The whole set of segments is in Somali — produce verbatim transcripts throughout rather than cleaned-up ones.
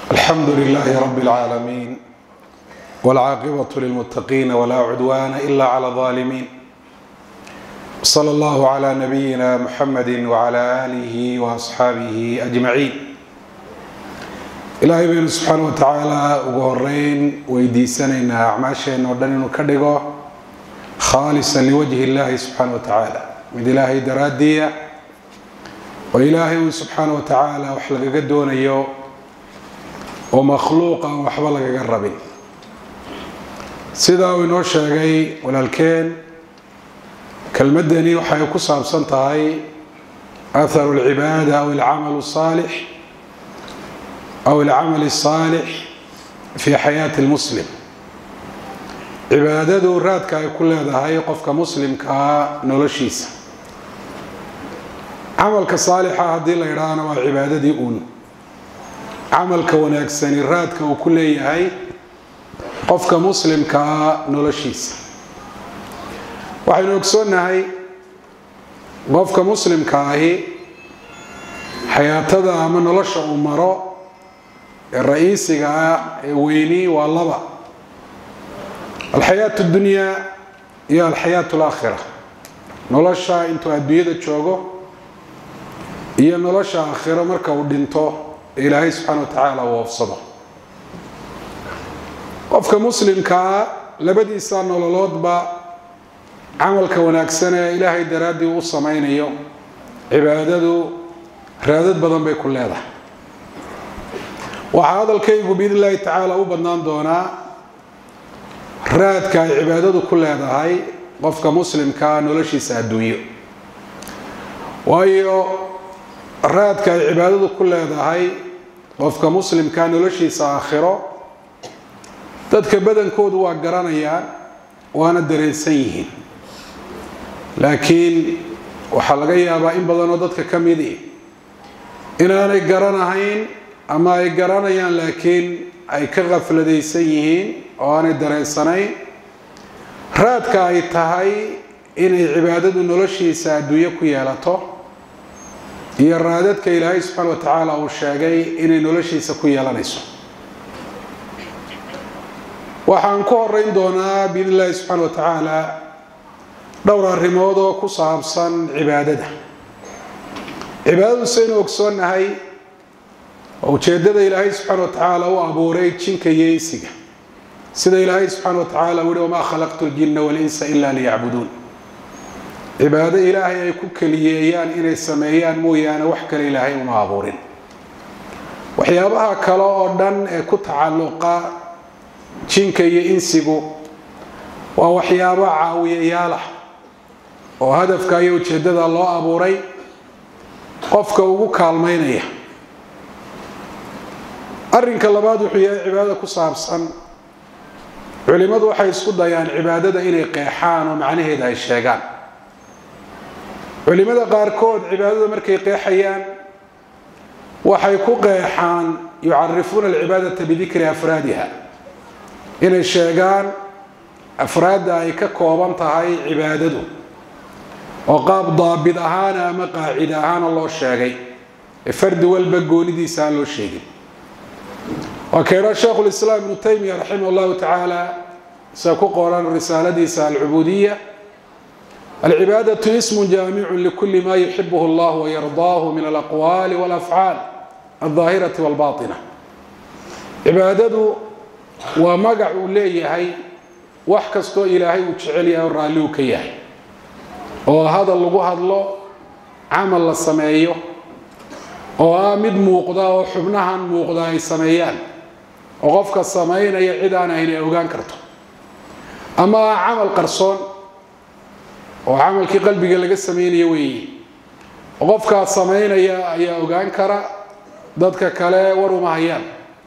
الحمد لله رب العالمين والعاقبة للمتقين ولا عدوان إلا على الظالمين. صلى الله على نبينا محمد وعلى آله وأصحابه أجمعين. إلهي بين سبحانه وتعالى وقرين ويديسننا أعماشنا ودننا كدغو خالصا لوجه الله سبحانه وتعالى من إلهي درادية وإلهي سبحانه وتعالى وحلق قدون أيو ومخلوقا وحبلغ قربين سيدا وينو شاقي ولكن كالمدني وحيكو سابسنتهاي أثر العبادة أو العمل الصالح أو العمل الصالح في حياة المسلم. عبادته راد كاي كل هذا هاي قف كمسلم كنولشيس عمل كصالحة هذه الإيران وعبادتي أون عمل كوناكسن راد كوكل هاي قف كمسلم كنولشيس وحين يكسرنا هاي قف كمسلم كاهي حياته من نولش أمراء الرئيسي ويني والله الحياة الدنيا هي الحياة الآخرة نولشها انتو أدبيدة تشوغو هي نولشها آخرة مركا ودينتو إلهي سبحانه وتعالى وافصده قفك مسلم كا لبدي إسان نولولود با عملك وناكسنة إلهي درادي وصمين يوم عبادته رادت بدن بي كل هذا وهذا الكيف بإذن الله تعالى وبدنان دونا raadka ay cibaadadu ku leedahay qofka muslimka noloshiisa adduunyo waayo raadka ay cibaadadu ku leedahay qofka muslimka noloshiisa aakhiro dadka badankoodu waa garanayaan waana dareensan yihiin laakiin waxa laga yaabaa in badan oo dadka kamid ah inaanay garanahayn ama ay garanayaan laakiin ay ka qafladaysan yihiin oo aanay dareensanayn raadka ay tahay inay cibaadadu noloshiisa adduunyo ku yeelato iyo raadadka ilaahay subxaana wa tacaala uu sheegay inay noloshiisa ku yeelanayso waxaan ku horeyn doonaa biidn illaahi subxaana wa tacaala dhowr arrimood oo ku saabsan cibaadada cibaadadu saynu ogsoonnahay ujeedada ilaahay subxaana wa tacaala u abuuray jinka iyo insiga sida ilaahay subxaana wa tacaala uu yidhi wamaa khalaqtu ljinna walinsa ilaa liyacbuduun cibaado ilaahay ay ku keliyeeyaan inay sameeyaan mooyaane wax kale ilaahay uma abuurin waxyaabaha kale oo dhan ee ku tacalluqa jinka iyo insigu waa waxyaabo caawiyayaal ah oo hadafka iyo ujeedada loo abuuray qofka ugu kaalmaynaya arrinka labaad wuxuu yahay cibaadada ku saabsan culimadu waxay isku dayaan cibaadada inay qeexaan oo macnaheeda ay sheegaan culimada qaarkood cibaadada markay qeexayaan waxay ku qeexaan yucarifuuna alcibaadata bidikri afraadiha inay sheegaan afraadda ay ka kooban tahay cibaadadu oo qaab daabid ahaan ama qaacid ahaan loo sheegay ee fardi walba goonidiisa aan loo sheegin وكان شيخ الإسلام ابن تيمية رحمه الله تعالى سيكون رسالة العبودية العبادة اسم جامع لكل ما يحبه الله ويرضاه من الأقوال والأفعال الظاهرة والباطنة عبادته ومقع ليه وحكستو إلهي وتشعلي الراليو كيهي وهذا اللقوه الله عمل السمايو وآمد موقضا وحبنها موقضا السمايان وقفك السمايين يعيدان هنا أوغان كرتو أما عمل قرصون وعمل كي قلبي قال لك السمايين يوي وقفك السمايين يا أوغان كرا ضدك كلا ورو مهيان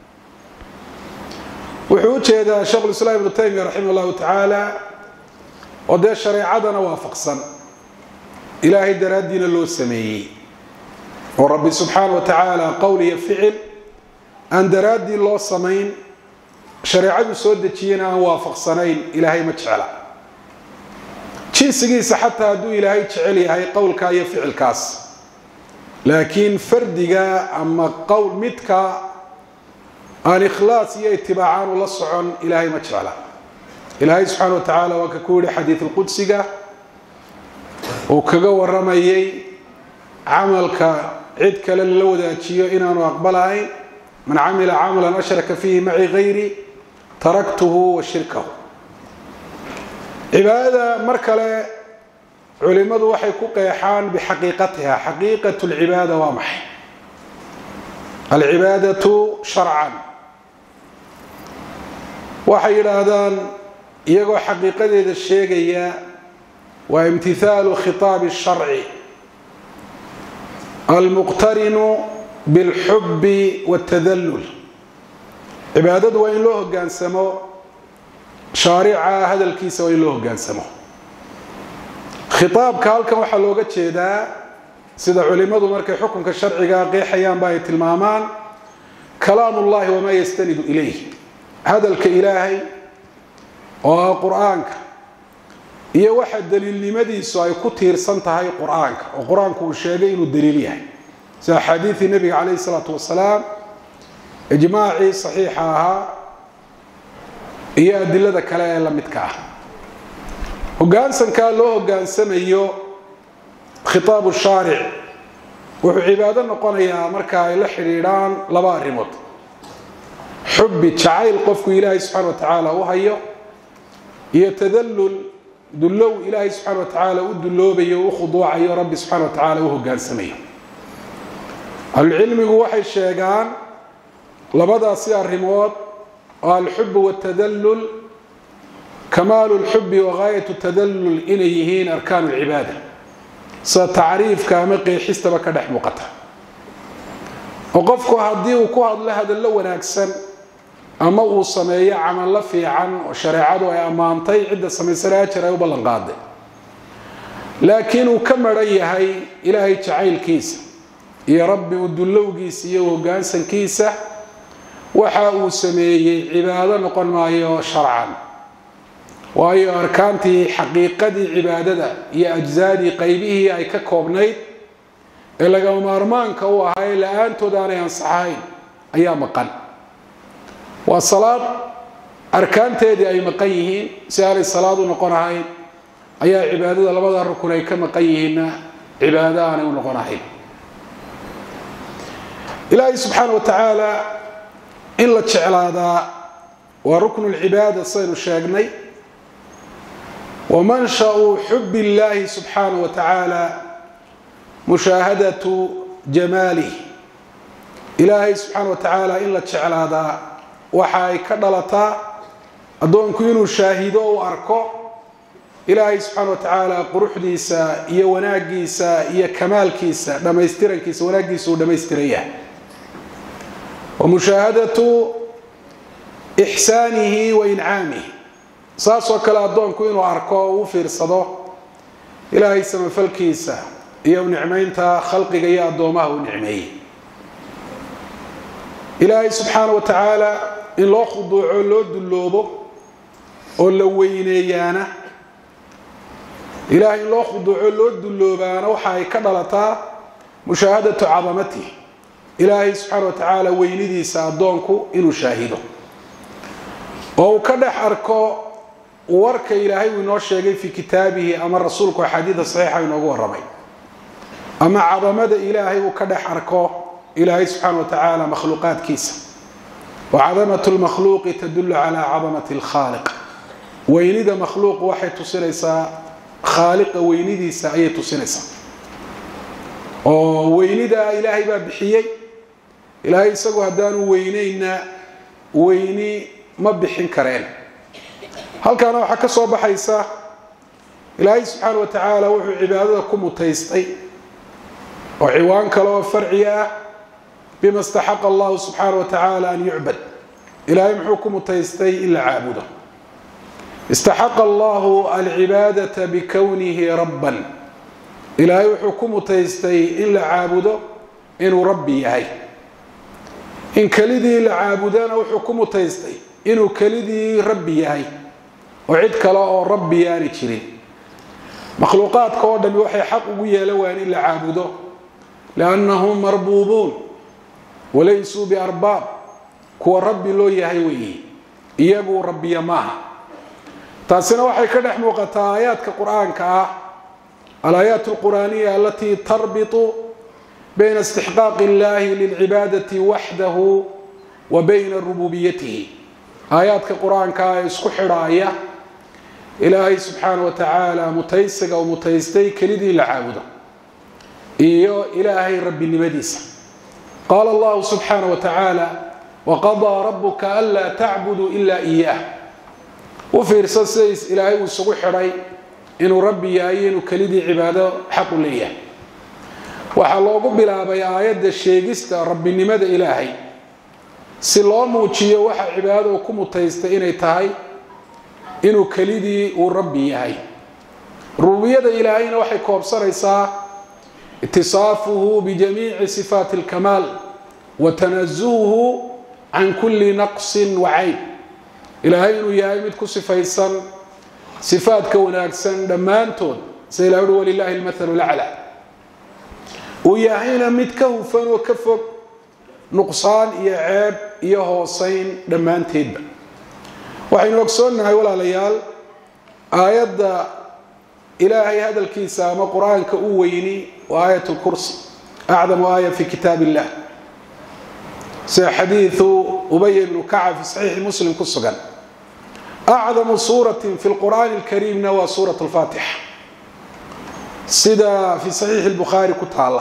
وحوش هذا شيخ الإسلام ابن تيمية رحمه الله تعالى وده شريعتنا وافقصا إلهي درادين اللو السمايين ورب سبحانه وتعالى قولي فعل أن درادي الله صمين شريعة سودتين وافق صنين إلهي ما تشعل شيء سجيس حتى هدو إلهي تشعلي هاي قول كاي فعل كاس لكن فردقا أما قول متكا aan ikhlaas iyo itibaacan ula socon ilaahay ma jecla. ilaahay subxaana wa tacaala waa ka ku yidhi xadiid alqudsiga uu kaga waramayay camalka cid kale lala wadaajiyo inaanu aqbalahayn. man camila camalan ashraka fiihi maci gayri taraktuhu wa shirkahu. cibaadada mar kale culimadu waxay ku qeexaan bixaqiiqatiha. xaqiiqatu lcibaada waa maxay? alcibaadatu sharcan waxay yidhaahdaan iyagoo xaqiiqadeeda sheegaya waa imtithaalu khitaabi sharci almuqtarinu bilxubbi waltadallul. cibaadadu waa in loo hogaansamo shaarica hadalkiisa, waa in loo hogaansamo. khitaabka halkan waxaa looga jeedaa sida culimadu markay xukunka sharciga qeexayaan ba ay tilmaamaan kalaamullahi wamaa yastanidu ilayh. hadalka ilaahay oo ah qur-aanka iyo waxa daliilnimadiisu ay ku tiirsan tahay qur-aanka, oo qur-aanku uu sheegay inuu daliil yahay, sida axaadiidii nabiga calayhi salaatu wasalaam, ijmaacii saxiixa ahaa iyo adilada kale ee la midka ah. hogaansankaa loo hogaansamayo khitaabu shaaric wuxuu cibaado noqonayaa marka ay la xidhiidhaan laba arrimood: xubbi jacayl qofku ilaahay subxaana wa tacaala u hayo, iyo tadallul dullow ilaahay subxaana wa tacaala u dulloobayo, u khuduucayo, rabbi subxaana wa tacaala u hogaansamayo. ahlucilmigu waxay sheegaan labadaasi arrimood oo alxubbu waltadallul, kamaalu lxubbi wagaayatu tadallul, inay yihiin arkaanu lcibaada, sida tacriifka ama qeexistaba ka dhex muuqata. oo qofku haddii uu ku hadlo hadallo wanaagsan ama uu sameeyo camallo fiican oo shareecadu ay ammaantay, cidda samaysana ajar ay u ballan qaaday, laakiin uu ka maran yahay ilaahay jacaylkiisa iyo rabbi u dullowgiisa iyo hoggaansankiisa, waxa uu sameeyey cibaado noqon maayo sharcan. waayo arkaantii xaqiiqadii cibaadada iyo ajzaadii qaybihii ay ka koobnayd ee lagama maarmaanka u ahay la-aantood aanay ansaxahayn ayaa maqan. waa salaad arkaanteedii ay maqan yihiin, si aanay salaad u noqon ahayn ayaa cibaadada labada rukun ay ka maqan yihiinna cibaado aanay u noqon ahayn. ilaahay subxaana wa tacaala in la jeclaadaa waa ruknu lcibaada saynu sheegnay. ومنشأ حب الله سبحانه وتعالى مشاهدة جماله. إلهي سبحانه وتعالى إلا تشعل هذا وحاي كدلتا أدون كينو شاهدو وأركو. إلهي سبحانه وتعالى قروح ديسا إيا وناقيسا إيا كمال كيسا دميسترن كيسا وناقيسا ودميسترية. ومشاهدة إحسانه وإنعامه. saasoo kale addoonku inuu arko uu fiirsado ilaahay samafalkiisa iyo nicmaynta khalqiga iyo addoomaha uu nicmeeyey. ilaahay subxaana wa tacaala in loo khuduuco, loo dulloobo oo la weyneeyaana, ilaahay in loo khuduuco loo dulloobaana waxa ay ka dhalataa mushaahadatu cadamatihi. ilaahay subxaana wa tacaala weynidiisa addoonku inuu shaahido oo uu ka dhex arko warka ilaahay uu inoo sheegay fi kitaabihi ama rasuulku xadiida saxiixa inoogu warramay, ama cadamada ilaahay uu ka dhex arko ilaahay subxaana wa tacaala makhluuqaadkiisa. wa cadamatu lmakhluuqi tadullu calaa cadamati alkhaaliq. weynida makhluuq waxay tusinaysaa khaaliqa weynidiisa ayay tusinaysaa. oo weynida ilaahay baa bixiyey. ilaahay isagu haddaanu weynayna weyni ma bixin kareen. halkaana waxaa ka soo baxaysa ilaahay subxaana wa tacaala wuxuu cibaadada ku mutaystay oo ciwaan kale oo farci ah bima istaxaqa allahu subxaana wa tacaala an yucbad. ilaahay muxuu ku mutaystay in la caabudo. istaxaqa allahu alcibaadata bikownihi rabban. ilaahay wuxuu ku mutaystay in la caabudo inuu rabbi yahay. in kelidii la caabudana wuxuu ku mutaystay inuu kelidii rabbi yahay oo cid kale oo rabbi yaani jirin. makhluuqaadka oo dhan waxay xaq ugu yeelaan in la caabudo liannahum marbuubuun walaysuu biarbaab. kuwa rabbi loo yahay weeyi iyagu rabbiya maaha taasina waxay ka dhex muuqataa aayaadka qur-aanka ah الآيات القرآنية التي تربط بين استحقاق الله للعبادة وحده وبين ربوبيته آيات القرآن كايسكو حراية إلهي سبحانه وتعالى متيسق أو متيستي كلدي لعابده إيو إلهي ربي لمديس قال الله سبحانه وتعالى وقضى ربك ألا تعبدوا إلا إياه وفي رسالة إلهي وسكو حراي inuu rabbi yahay inuu kalidii cibaado xaq u leeyahay waxa loogu bilaabay aayada sheegista rabbinimada ilaahay si loo muujiyo waxa cibaado ku mutaystay inay tahay inuu kalidii uu rabbi yahay rububiyada ilaahayna waxay koobsanaysaa ittisaafuhu bijamiici sifaati alkamaal wa tanazzuhu an kulli naqsin wa ayb ilaahay inuu yahay mid ku sifaysan صفات كوناكسن دمانتون سيلاود ولله المثل الأعلى وياهينا متكوفا وكفر نقصان يعيب يهوصين دمانتين وحين وقصونا ولا ليال آيات إلهي هذا الكيسام قرآن كأويني وآية الكرسي أعظم آية في كتاب الله سيحديث أبي بن كعب في صحيح مسلم كسقا أعظم سورة في القرآن الكريم نوى سورة الفاتحة سيدا في صحيح البخاري كتالة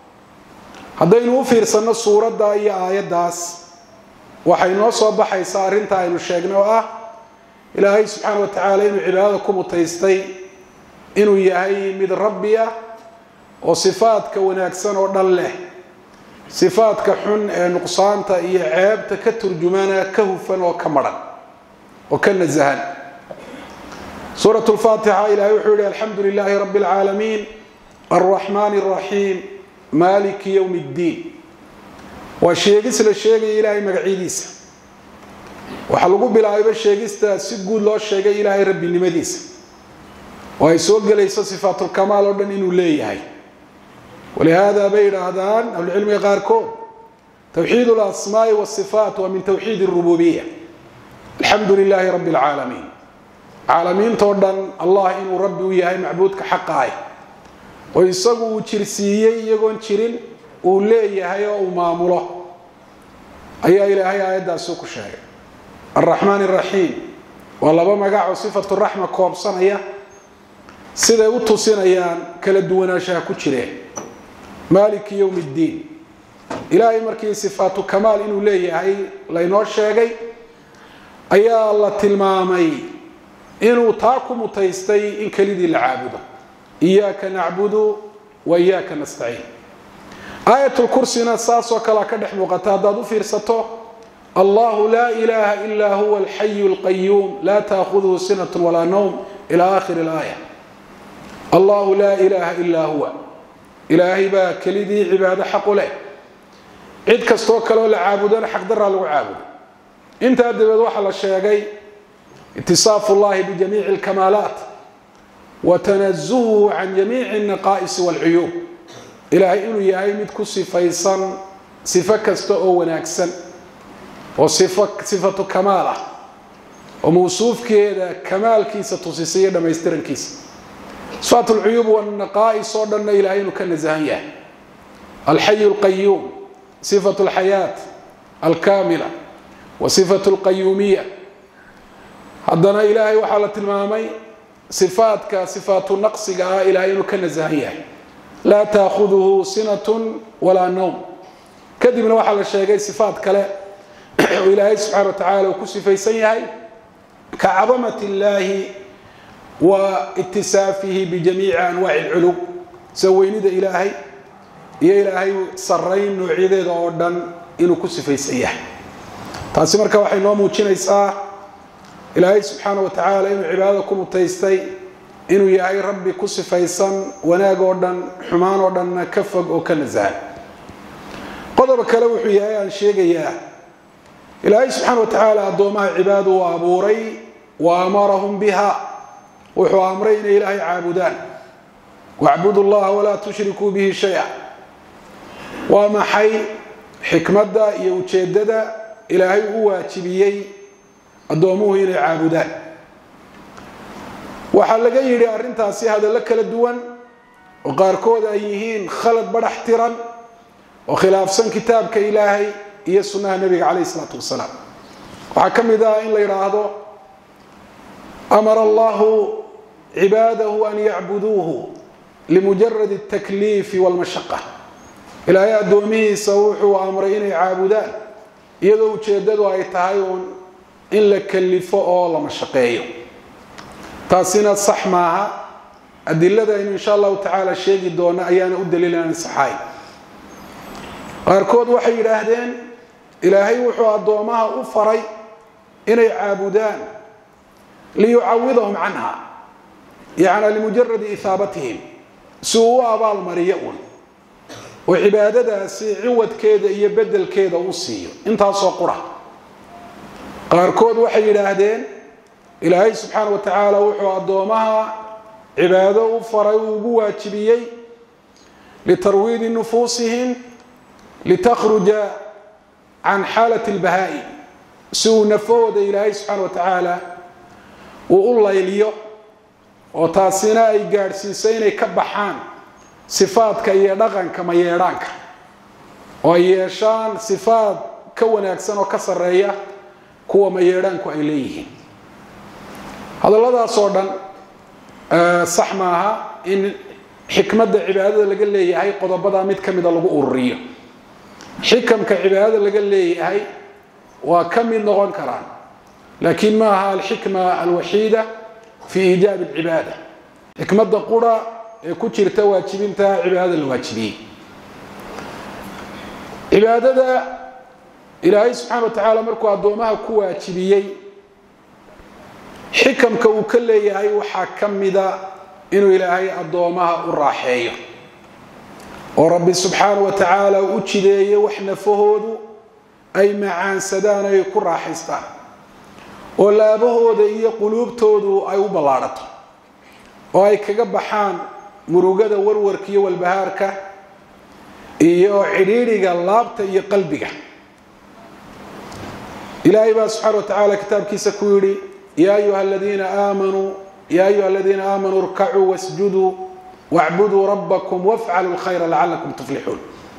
هذين وفير سنة سورة دا هي آية داس وحين وصب حيصار انت عين الشيخنا وآه إلهي سبحانه وتعالى إنو عبادكم وتيستي إنو يهي من ربيا وصفات كوناكسان ودله صفات كحن نقصان تا إيا عيب تكتر جمانا كهفا وكمرا وكان الزهن سورة الفاتحة إلى وحولي الحمد لله رب العالمين الرحمن الرحيم مالك يوم الدين والشيقس للشيق إلهي مقعيديس وحلقوا بالعيب الشيقس تسيقوا الله الشيق إلهي ربي لمديس ويسوق ليس صفات الكمال ودنين ليهي ولهذا بين هذان أو العلم يغاركون توحيد الأسماء والصفات ومن توحيد الربوبية الحمد لله رب العالمين عالمين تودن الله إنه ربي وياهي معبودك حقاي ويسقوا تشرسيي يقون تشرين وليهي ومامله أي إلهي آيات سوق الشيء الرحمن الرحيم والله بما قاعوا صفة الرحمة كوبصان هي سيدا وطوسين أيان كلا دونا شاكو تشرين مالك يوم الدين إلهي مركي صفات كمال إنه ليهي لينور شاقي ayaa la tilmaamay inuu taa ku mutaystay in kalidii la caabudo iyyaka na'budu wa iyyaka nasta'in aayatul kursina saasoo kala ka dhex muuqata hadaad u fiirsato Allahu la ilaha illa huwa al-hayyul qayyum la ta'khudhuhu sinatun wala nawm ila akhir al-aya Allahu la ilaha illa huwa ilahi ba kalidii cibaado xaq u leh cid kasto kale la caabudana xaq darra lagu caabudo انت ادبد waxa la sheegay اتصاف الله بجميع الكمالات وتنزهه عن جميع النقائص والعيوب الهي انه yahay mid ku sifaysan sifa kasta oo wanaagsan oo sifa sifatu kamala oo mawsuufkeeda kamaalkiisa tusisay dhameystirankiisa sifatu العيوب والنقائص oo dhan ilaahay inuu ka nazahan yahay الحي القيوم صفة الحياة الكاملة وصفة القيومية هذا إلهي وحالة المامي صفات كصفات النقص إلهي كنزهية لا تأخذه سنة ولا نوم كذب من وحالة الشيء صفات كلا وإلهي سبحانه وتعالى وكسفي سيئي كعظمة الله واتسافه بجميع أنواع العلو سويني ذا إلهي يا إلهي صرين نوعيد ذا أردن إنه كسفي سيئي taasi marka waxay noo muujinaysaa ilaahay subhanahu wa ta'ala inuu cibaado ku mutaystay inuu yahay rabbi ku sifaysan wanaag oo dhan xumaan oo dhan ka fog oo ka nazahan qodob kale wuxuu yahay aan sheegayaa ilaahay subhanahu wa ta'ala adoomaha cibaado waa abuuray wa amarahum biha wuxuu amray inay ilaahay caabudaan wa'budu allaha wa la tushriku bihi shay'a wa ma hay xikmada iyo ujeedada ilaahay u waajibiyey adoomuhu inay caabudaan waxa laga yiri arintaasi hadal kala duwan oo qaarkood ay yihiin khalad badax tiran oo khilaafsan kitaabka ilaahay iyo sunnaha nabiga kaleey salaatu wasalaam waxa kamida in la yiraahdo amara Allahu ibadahu an ya'buduhu limujarrad at-taklif wal mashaqqa ilaahay adoomihiisa wuxuu amray inay caabudaan iyadoo ujeedadu ay tahay in la kalifo oo la mashaqeeyo taasina sax maaha adillada in insha Allah ta'ala sheegi doona ayaana u daliilaan saxay qaarkood waxay yiraahdeen ilaahay wuxuu adoomaha u faray inay caabudaan liyu'awidhum anha yaani limujarrad ithabatihim suu abaal mariyun oo cibaadadaasi ciwadkeeda iyo bedelkeeda u siiyo intaas oo qura qaarkood waxay yiraahdeen ilaahay subhanahu wa ta'ala wuxuu adoomaha cibaado u faray ugu waajibiyay litarwiid nufusihim litakhruja an halat albaha'i suu nafooda ilaahay subhanahu wa ta'ala uu layliyo oo taasina ay gaarsiisay inay ka baxaan sifaadka iyo dhaqanka ma yeeranka oo yeeshaan sifaad ka wanaagsan oo ka sareeya kuwa ma yeeranku ay leeyihiin hadalladaas oo dhan sax maaha in xikmadda cibaadada laga leeyahay qodobada mid kamid ah lagu ururiyo xikamka cibaadada laga leeyahay waa kamid noqon karaan laakiin maaha al-hikma al-wahida fi ijab al-ibada xikmadda qura ee ku jirta waajibinta cibaadada la waajibiyay cibaadada ilaahay subhanahu wa ta'ala markuu adoomaha ku waajibiyay xikamka uu ka leeyahay waxa kamida inuu ilaahay adoomaha u raaxeeyo oo rabbi subhanahu wa ta'ala u jideeyay wax nafahoodu ay macaansadaan ay ku raaxaystaan oo laabahooda iyo quluubtoodu ay u balaarato oo ay kaga baxaan murugada warwarka iyo walbahaarka iyo xiriiriga laabta iyo qalbiga ilaahay baa subhanahu wa ta'ala kitaabkiisa ku yiri ya ayyuhalladheena aamanu ya ayyuhalladheena aamanu irka'u wasjudu wa'budu rabbakum waf'alul khayra la'allakum tuflihun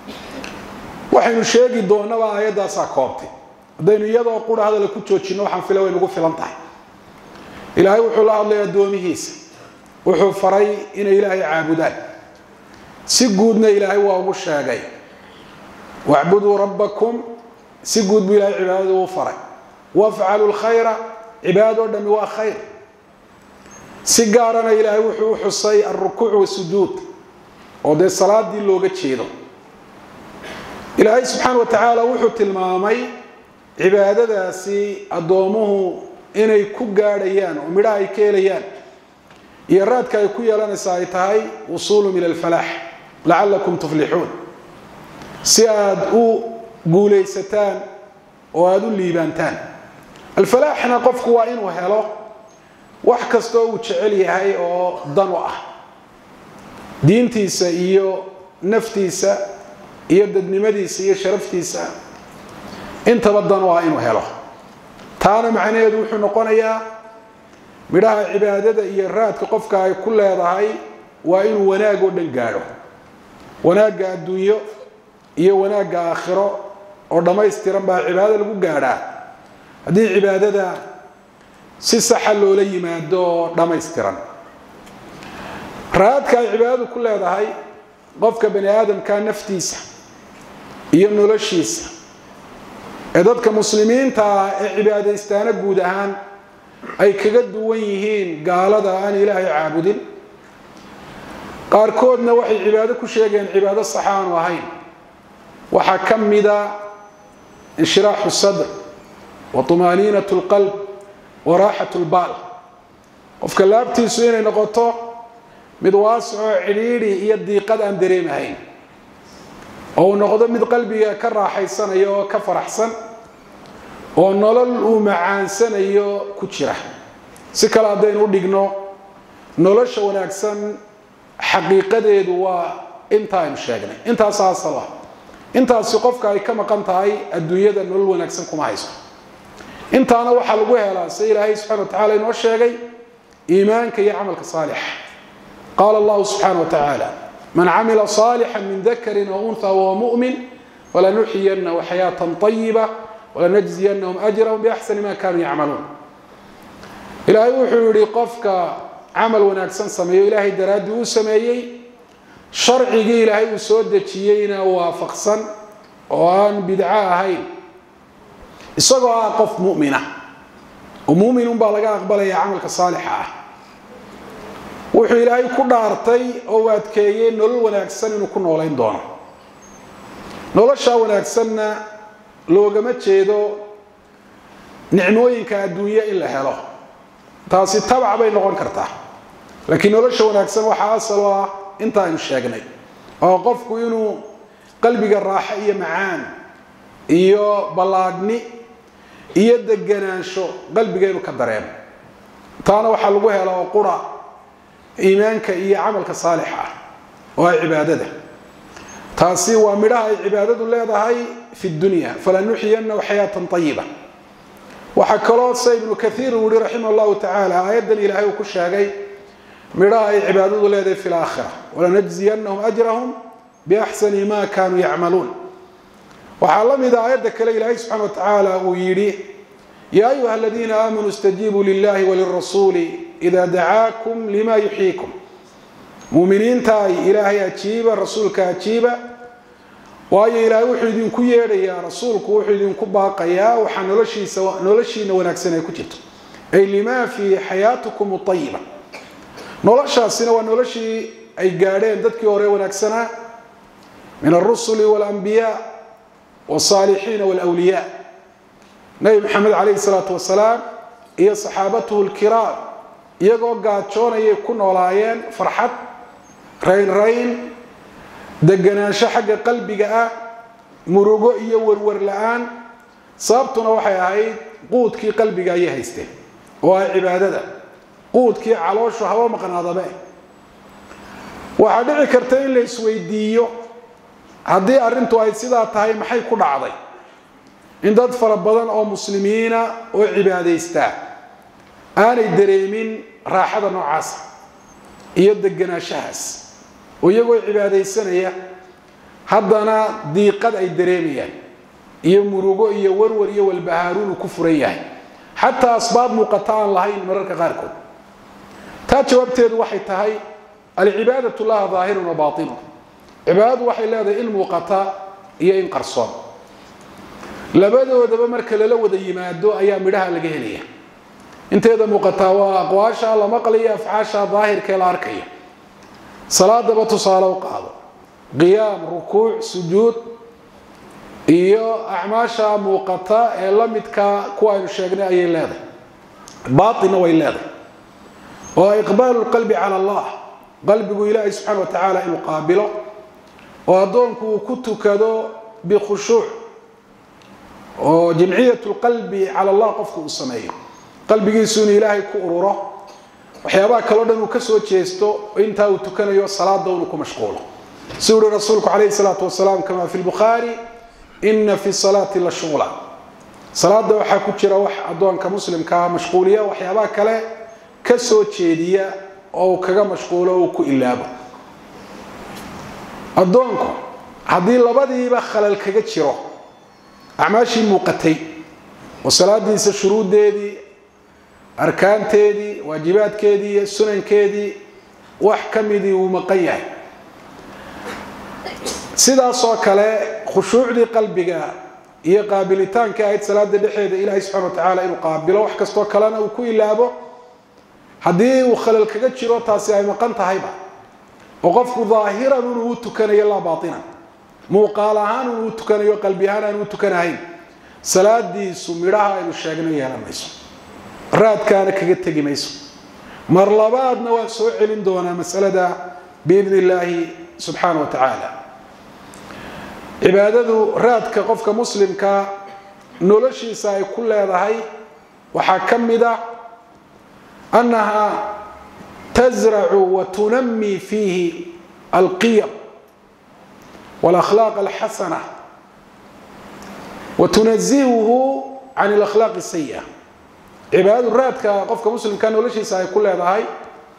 waxaynu sheegi doonaa aayadaas koobtay hadaynu iyadoo qura hadal ku joojino waxaan filay way nagu filan tahay ilaahay wuxuu la hadlay adoomihiisa wuxuu faray in ilaahay caabudaan si guudna ilaahay waa ugu sheegay wa'budu rabbakum si guud bi ilaahay cibaadada u faray waf'alul khayra cibaadadu dhami waa khayr si gaarana ilaahay wuxuu xusay ar-ruku' wa sujuud oo de salaadii looga jeedo ilaahay subhanahu wa ta'ala wuxuu tilmaamay cibaadadaasi adoomuhu inay ku gaadhayaan oo midha ay keenayaan iyo raadka ay ku yeelanaysaa ay tahay wusuulu ila al-falah la'allakum tuflihun si aad u guuleysataan oo aad u liibantaan al-falahna qofku waa inuu helo wax kasto uu jecel yahay oo dan u ah diintiisa iyo naftiisa iyo dadnimadiisa iyo sharaftiisa inta badan waa inuu helo taana macnaheedu wuxuu noqonayaa midhaha cibaadada iyo raadka qofka ay ku leedahay waa inuu wanaag oo dhan gaaro wanaaga adduunyo iyo wanaaga aakhiro oo dhameystiran baa cibaadada lagu gaaraa hadii cibaadada si sax loo la yimaado dhameystiran raadka ay cibaadadu ku leedahay qofka bani aadamka naftiisa iyo noloshiisa ee dadka muslimiinta ee cibaadaystaana guud ahaan ay kaga duwan yihiin gaalada aan ilaahay caabudin qaarkoodna waxay cibaado ku sheegeen cibaado sax aan ahayn waxa kamida inshiraahu sadr wa tumaninatu alqalb wa raahatu albal qofka laabtiisu inay noqoto mid waasoo ciriiri iyo diiqad aan dareemahayn oo noqdo mid qalbiga ka raaxaysanayo oo ka faraxsan oo nolol uu macaansanayo ku jira si kala hadaynu dhigno nolosha wanaagsan xaqiiqadeedu waa inta aynu sheegnay intaas asala intaasi qofka ay ka maqan tahay adduunyada nolol wanaagsan kuma haysto intaana waxa lagu helaa si ilaahay subhanahu wa ta'ala inoo sheegay iimaanka iyo amalka saalix qala allah subhanahu wa ta'ala man amila salihan min dhakarin aw untha wa mu'min wala nuhyiyannahu hayatan tayyibah wala najziyannahum ajrahum bi ahsani ma kanu ya'malun ilaahay wuxuu yiri qofka amal wanaagsan sameeyo ilaahay daraadii uu sameeyay sharciga ilaahay uu soo dajiyayna waafaqsan oo aan bid'a ahayn isagoo ah qof mu'mina oo mu'minun baa laga aqbalaya amalka saalix ah wuxuu ilaahay ku dhaartay oo adkeeyay nolol wanaagsan inuu ku nooleyn doono nolosha wanaagsanna loogama jeedo nicmooyinka adduunyo in la helo taasi tabac bay noqon kartaa laakiin nolosha wanaagsan waxa asal ah inta aynu sheegnay oo qofku inuu qalbiga raaxo iyo macaan iyo balaadni iyo deganaansho qalbiga inuu ka dareemo taana waxa lagu helo qura iimaanka iyo amalka saalix ah oo cibaadada taasi waa midhaha ay cibaadadu leedahay fi dunya fala nuhyiyanna hayatan tayyibah waxa kaloo Ibn Kathir uu rahimahullahu ta'ala ayadan ilaahay ku sheegay midhaha ay cibaadadu leedahay fi aakhirah wala najziyannahum ajrahum bi ahsani ma kanu ya'malun waxa la mid ayada kale ilaahay subhanahu wa ta'ala uu yiri ya ayuha alladhina amanu istajibu lillahi wa lirrasuli idha da'akum lima yuhyikum mu'miniinta ilaahay ajiiba rasuulka ajiiba waayo ilaahay wuxuu idin ku yeedhayaa rasuulku wuxuu idin ku baaqayaa waxa noloshiisa noloshiina wanaagsan ay ku jirto ay lima fi hayatukum at-tayyiba noloshaasina waa noloshii ay gaadheen dadkii hore wanaagsana min ar-rusuli wal anbiya was-salihin wal awliya nabi maxamed alayhi salatu wasalaam iyo saxaabatuhu al-kiram iyagoo gaajoonayay ku noolaayeen farxad rayn rayn deganaansho xagga qalbiga ah murugo iyo warwar la'aan sababtuna waxay ahayd quudkii qalbiga ay haysteen oo ay cibaadada quudkii calooshu hawo maqnaadaba waxa dhici karta in la isweydiiyo haddii arrintu ay sidaa tahay maxay ku dhacday in dad fara badan oo muslimiina oo cibaadaysta aanay dareemin raaxada noocaas iyo deganaanshahaas oo iyagoo cibaadaysanaya haddana diiqad ay dareemayaan iyo murugo iyo warwar iyo walbahaaruun ku furan yahay xataa asbaab muuqata aan lahayn mararka qaarkood taa jawaabteedu waxay tahay al-cibaadatu laha zaahirun wa baatinun cibaadadu waxay leedahay in muuqata iyo in qarsoon labadoodaba marka la wada yimaado ayaa midhaha laga helaya inteeda muuqata waa aqwaasha la maqlayo afcaasha zaahirka la arkayo salaada ba tusaale u qaado qiyaam rukuuc sujuud iyo acmaasha muuqata ee la midka ku aynu sheegnay ayay leedahay baatina way leedahay oo iqbaalu qalbi ala allah qalbigu ilaahay subhanahu wa ta'ala inuu qaabilo oo adoonku ku tukado bi khushu' oo jamciyatu qalbi ala allah qofku uu sameeyo qalbigiisu ilaahay ku ururo waxyaabaha kale oo dhan uu ka soo jeesto inta uu tukanayo salaada uu ku mashquulo suura rasuulku alayhi salatu wasalaam kama fi al-bukhari inna fi salati la shughla salaada waxa ku jira wax adoonka muslimka mashquuliya waxyaabaha kale ka soo jeediya oo kaga mashquulo oo ku ilaabo adoonku hadii labadiiba khalal kaga jiro acmaashii muuqatay oo salaadiisa shuruudeedii arkaanteedii waajibaadkeedii sunankeedii wax kamidii uu maqan yahay sidaas oo kale khushuucdii qalbiga iyo qaabilitaanka ay salaada dhexeeda ilaahay subhanahu wa ta'ala inuu qaabilo wax kasto kalena uu ku ilaabo hadii uu khalal kaga jiro taasi ay maqan tahayba oo qofku dhaahiran uu tukanayo la baatinan muuqaalahan uu tukanayo qalbiyahan uu tukanahay salaadiisu midhaha aynu sheegnay yeelanayso raadkaana kaga tagi mayso mar labaadna waa soo celin doona mas'alada biidni illaahi subhanahu wa ta'ala cibaadadu raadka qofka muslimka noloshiisa ay ku leedahay waxa kamida annaha tazra'u wa tunammi fihi al-qiyam wal akhlaq al-hasana وتنزهه عن الأخلاق السيئة عبادة الرادك قفك مسلم كان ولا شيء ساي كل هذا هاي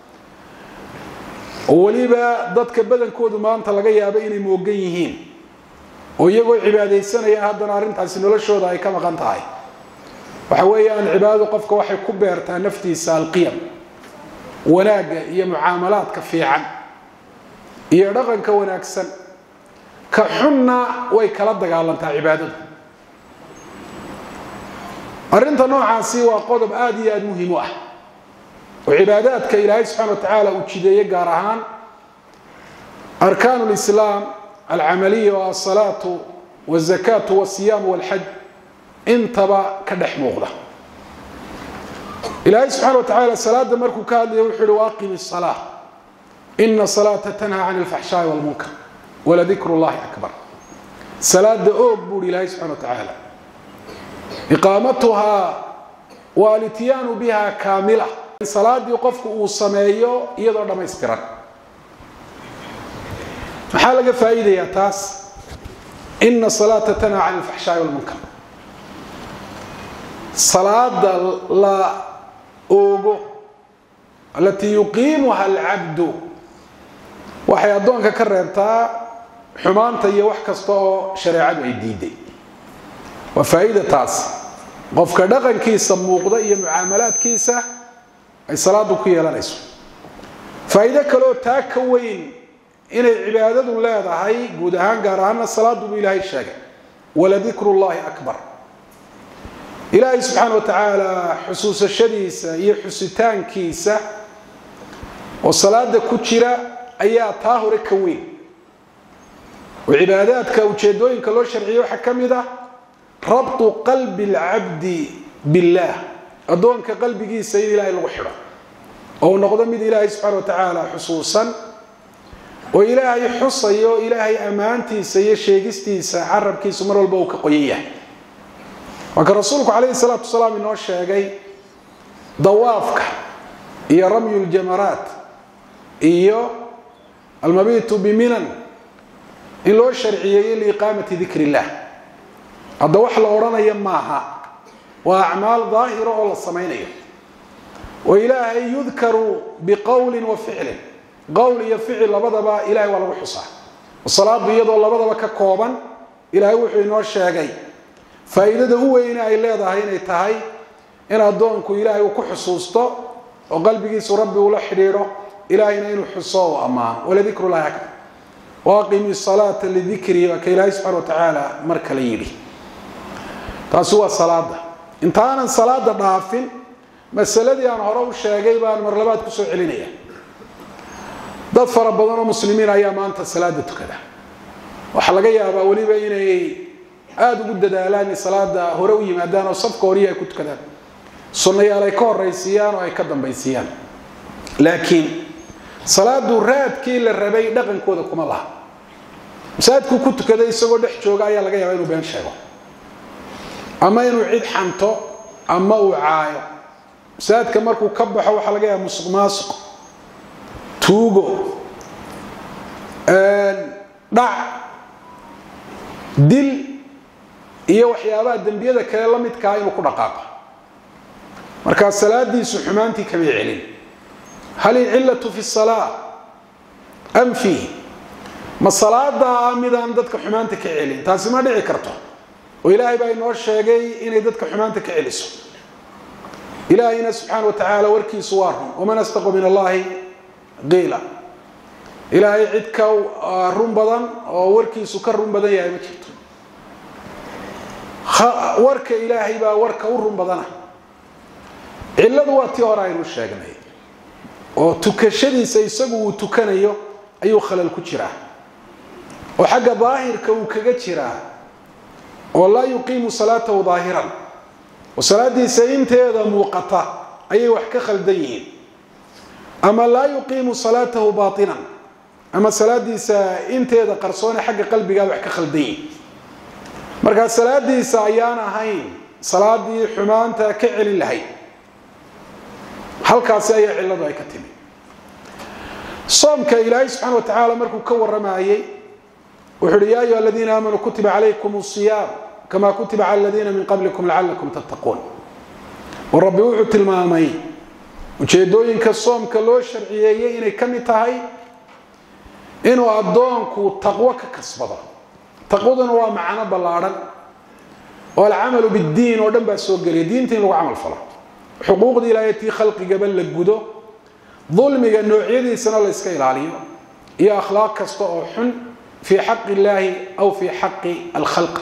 وليبا ضدك بدن كود ما أنت لقيا بين موجيهين ويجوا عبادة السنة يا هذا نارين تحسن ولا شو ذا كما كانت هاي وحويا أن عبادة قفك واحد كبر تنفتي سالقيم وناق هي معاملات كفيعا هي رغن كوناكسن كحنا ويكلا دغالنتا عبادته arinta noocaasi waa qodob aad iyo aad muhiim u ah oo cibaadaadka Ilaahay subhanahu wa ta'ala uu jideeyay gaar ahaan arkaanul islaam al-amaliyya wa as-salatu wa az-zakatu wa as-siyam wal hajj intaba ka dhex muuqda Ilaahay subhanahu wa ta'ala salaada markuu ka hadlayo wuxuu yiri waaqimi as-salah inna salata tanha 'anil fahsha'i wal munkar wa la dhikrullahi akbar salaada oo buu Ilaahay subhanahu wa ta'ala إقامتها والاتيان بها كاملة صلاة يقفك وصمايو يضع دم يسترن محالة فائدة يا تاس إن الصلاة تنهى عن الفحشاء والمنكر صلاة لا أوجو التي يقيمها العبد وحيادون ككررتا حمان تي وحكستو شريعة جديدة وفائدة تاس قف كدقن كيسا موقضة إيا معاملات كيسا أي صلاة كيا لنسو فائدة كلو تاكوين إن عبادة الله هاي قودهان قارهان الصلاة بإلهي الشاقة ولذكر الله أكبر إلهي سبحانه وتعالى حسوس الشديسة هي حسيتان كيسا والصلاة كتشرة أيها طاهر كوين وعبادات كوتشيدوين كلو شرعي وحكم ده ربط قلب العبد بالله أدون كقلبه سيد الله الوحرة أو نقدم من إلهي سبحانه وتعالى حصوصا وإلهي حصي وإلهي أمانتي سيد شيقستي سعرب كي سمر البوك قوية وكان رسولك عليه الصلاة والسلام إنه الشيقي ضوافك إيا رمي الجمرات إيا المبيت بمنن إلو الشرعية لإقامة ذكر الله هذا وحلا ورانيا معها وأعمال ظاهرة ولا السمينية وإلهي يذكر بقول وفعل قول يفعل لبضبا إلهي ولا وحصة والصلاة بيض ولا بضبا ككوبا إلهي وحي نور الشاقي فإذا هو إنا إلا ظاهرين يتهي إنا الدونك إلهي وكحصوصته وقلبك ربي ولا حريره إلهي نين حصاه وأمان ولا ذكر الله أكبر واقم الصلاة لذكري وكإلهي سبحانه وتعالى مركليلي تاسوا الصلاة انت أنا الصلاة ضعفين مسألة دي أنا هروح شاقي بان مرلبات كسر علينية ضد فربنا مسلمين أيام أنت الصلاة كذا وحلقيها بأولي بيني آدو قد دالاني الصلاة هروي مادانا وصفق وريا كنت كذا صنيا عليكور رئيسيان ويكدم بيسيان لكن صلاة دراد كيل الربي دقن كودكم الله مساعدكم كنت كذا يسوي دحجوجا يا لقيها بينو بين شيء أما إنه عيد حنطة أما وعاية ساد كمركو كبح وحلقيها مسق ماسق توجو دع دل إيه وحيابات دنبية كلا متكاين وكل رقاقة مركز الصلاة دي سحمانتي كبير علم هل العلة في الصلاة أم فيه ما الصلاة دا أميدا عندك حمانتك علم تاسي ما دعي كرته وإلهي بأي نور الشيقي إن يددك حمانتك علسه إلهينا سبحانه وتعالى وركي صوارهم ومن استقوا من الله قيلا إلهي عدك الرنبضا ووركي سكر الرنبضا يا مجد ورك إلهي با ورك الرنبضا إلا دواتي وراين الشيقي وتكشدي سيسقوا وتكنيو أيو خلال كتشرا وحق ظاهر كوكجتشرا ولا يقيم صلاته ظاهرا وصلاة سينت هذا موقتا أي وحكة خلدين أما لا يقيم صلاته باطنا أما صلاة سينت هذا قرصون حق قلبي قال وحكة خلدين مركز صلاة سيانا هين صلاة حمانتا كعل اللهي هل كاسي علة ضاي كتمي صومك إلهي سبحانه وتعالى مركو كور رمايي وحريا أيها الذين آمنوا كتب عليكم الصيام كما كتب على الذين من قبلكم لعلكم تتقون والرب وحو تلمامي ujeedooyinka soomka loo sharciyeeyay inay kamid tahay inuu adoonku taqwa ka kasbado taqwaduna waa macna balaaran oo al-amalu bid-diin oo dhan ba soo galay diinta in lagu amal falo xuquuqda ilaahay tii khalqiga bal la gudo dulmiga noocyadiisana la iska ilaaliyo iyo akhlaaq kasta oo xun fi xaq ilaahi aw fi xaq al-khalq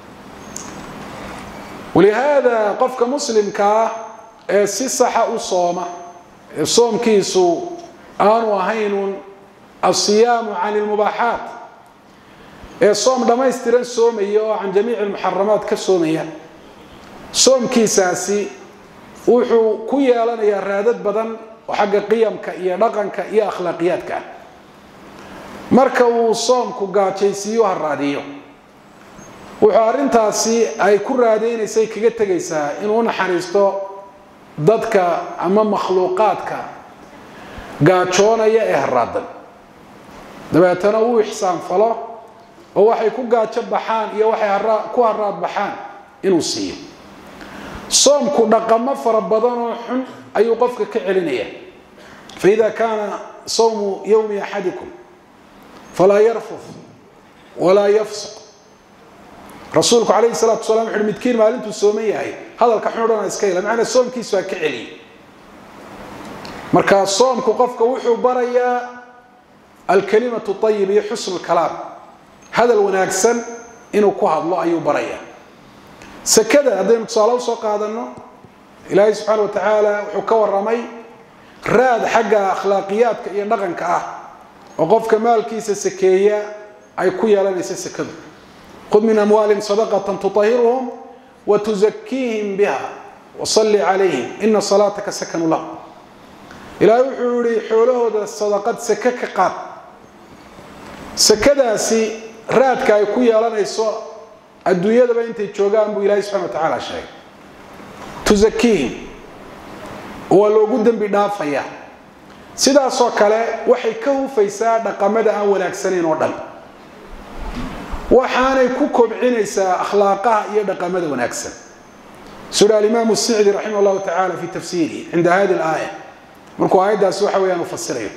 ولهذا قفك مسلم كا si saxa u sooma soomkiisu aanu ahayn الصيام عن المباحات الصوم dhamaystiran soomayo aan jamiic المحرمات ka soomaya soomkiisaasi wuxuu ku yeelanayaa raadad badan oo xagga qiyamka iyo dhaqanka iyo akhlaaqiyadka marka uu soomku gaajaysiyo haraadiyo wuxuu arintaasi ay ku raadeynaysaa kaga tagaysaa inuu naxariisto dadka ama makhluuqaadka gaajoonaya ee haraadan dabeetana uu ihsaan falo oo waxay ku gaajo baxaan iyo waxay ku haraad baxaan inuu siiyo soomku dhaqamo fara badan oo xun ayuu qofka ka celinaya فإذا كان صوم يوم أحدكم فلا يرفث ولا يفسق رسولك عليه الصلاة والسلام وحنا متكين ما لنتو السومية هاي هذا الكحنورنا اسكيلا معنا الصوم كيسوا كعلي مركا الصوم كقفك وحو بريا الكلمة الطيبة حسن الكلام هذا الوناكسن إنه كوها الله أيو بريا سكذا هذين تصالوا وسوق هذا إنه إلهي سبحانه وتعالى وحكوا الرمي راد حق أخلاقيات كأي نغن كأه وقفك مال كيس السكية أي كويا لنا سكذا خذ من أموالهم صدقة تطهرهم وتزكيهم بها وصل عليهم إن صلاتك سكن الله إلى يحولي حوله الصدقات سكك قاب سكدا سي راد كاي كويا لنا يسوع الدنيا دابا انت جوغان بو إلهي سبحانه وتعالى شيء تزكيهم ولو قدام بدافيا سيدا سو كله waxay ka hufaysaa dhaqamada aan wanaagsaneyn oo dhan waxaanay ku kobcinaysaa akhlaaqaha iyo dhaqamada wanaagsan sura al-imam as-sa'di rahimahullahu ta'ala fi tafsiri inda hadi al-aya markuu aayadaas waxa weeyaan u fasirayo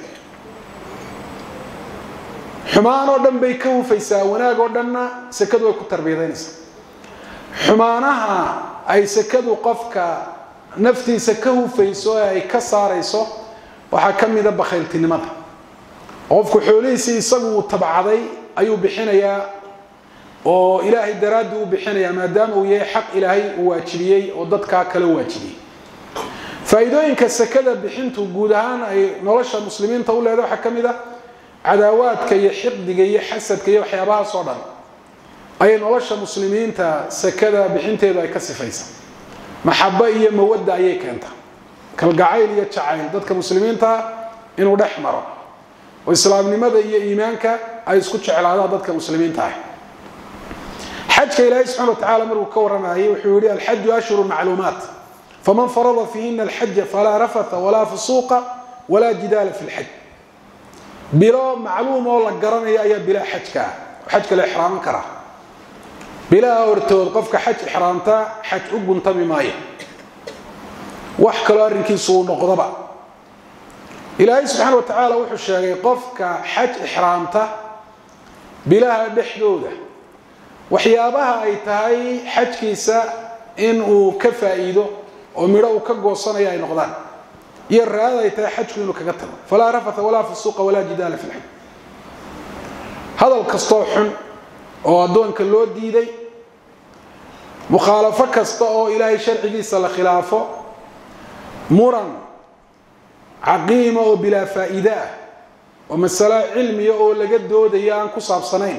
xumaan oo dhan bay ka hufaysaa wanaag oo dhanna sakadu way ku tarbiyadeynaysaa xumaanaha ay sakadu qofka naftiisa ka hufayso ay ka saarayso waxa kamida bakhayltinimada qofku xoolihiisa isagu uu tabcaday ayuu bixinayaa oo ilaahay daraadi uu bixinayaa maadaama uu yahay xaq ilaahay uu waajibiyay oo dadka kale waajibiyay faa'iidooyinka sakada bixintu guud ahaan ay nolosha muslimiinta u leedahay waxa kamida cadaawaadka iyo xiqdiga iyo xasadka iyo waxyaabaha soo dhan ay nolosha muslimiinta sakada bixinteedu ay ka sifaysaa maxabba iyo mawadda ayay keentaa kalgacayl iyo jacayl dadka muslimiinta inuu dhex maro oo islaamnimada iyo iimaanka ay isku jeclaadaan dadka muslimiinta ah xajka ilaahay subhanahu wa ta'ala markuu ka waramaayay wuxuu yiri al-hajj ashhurun ma'lumat faman farada fihinna al-hajj fala rafatha wala fusuqa wala jidala fi al-hajj bilo ma'lum oo la garanayo ayaa bila xajka xajka la ihraam kara bila ortood qofka xaj ihraamta xaj u guntami maayo wax kale arrinkiisu noqdaba ilaahay subhanahu wa ta'ala wuxuu sheegay qofka xaj ihraamta bilaha dhexdooda waxyaabaha ay tahay xajkiisa in uu ka faa'iido oo miro uu ka goosanayo ay noqdaan iyo raad ay tahay xajku inuu kaga tago fala rafatha wala fusuqa wala jidala fil hajj hadal kasto xun oo adoonka loo diiday mukhalafo kasta oo ilaahay sharcigiisa la khilaafo muran عقيمة وبلا فائدة ومسألة علمية أو لقد دود يان كصاب صنين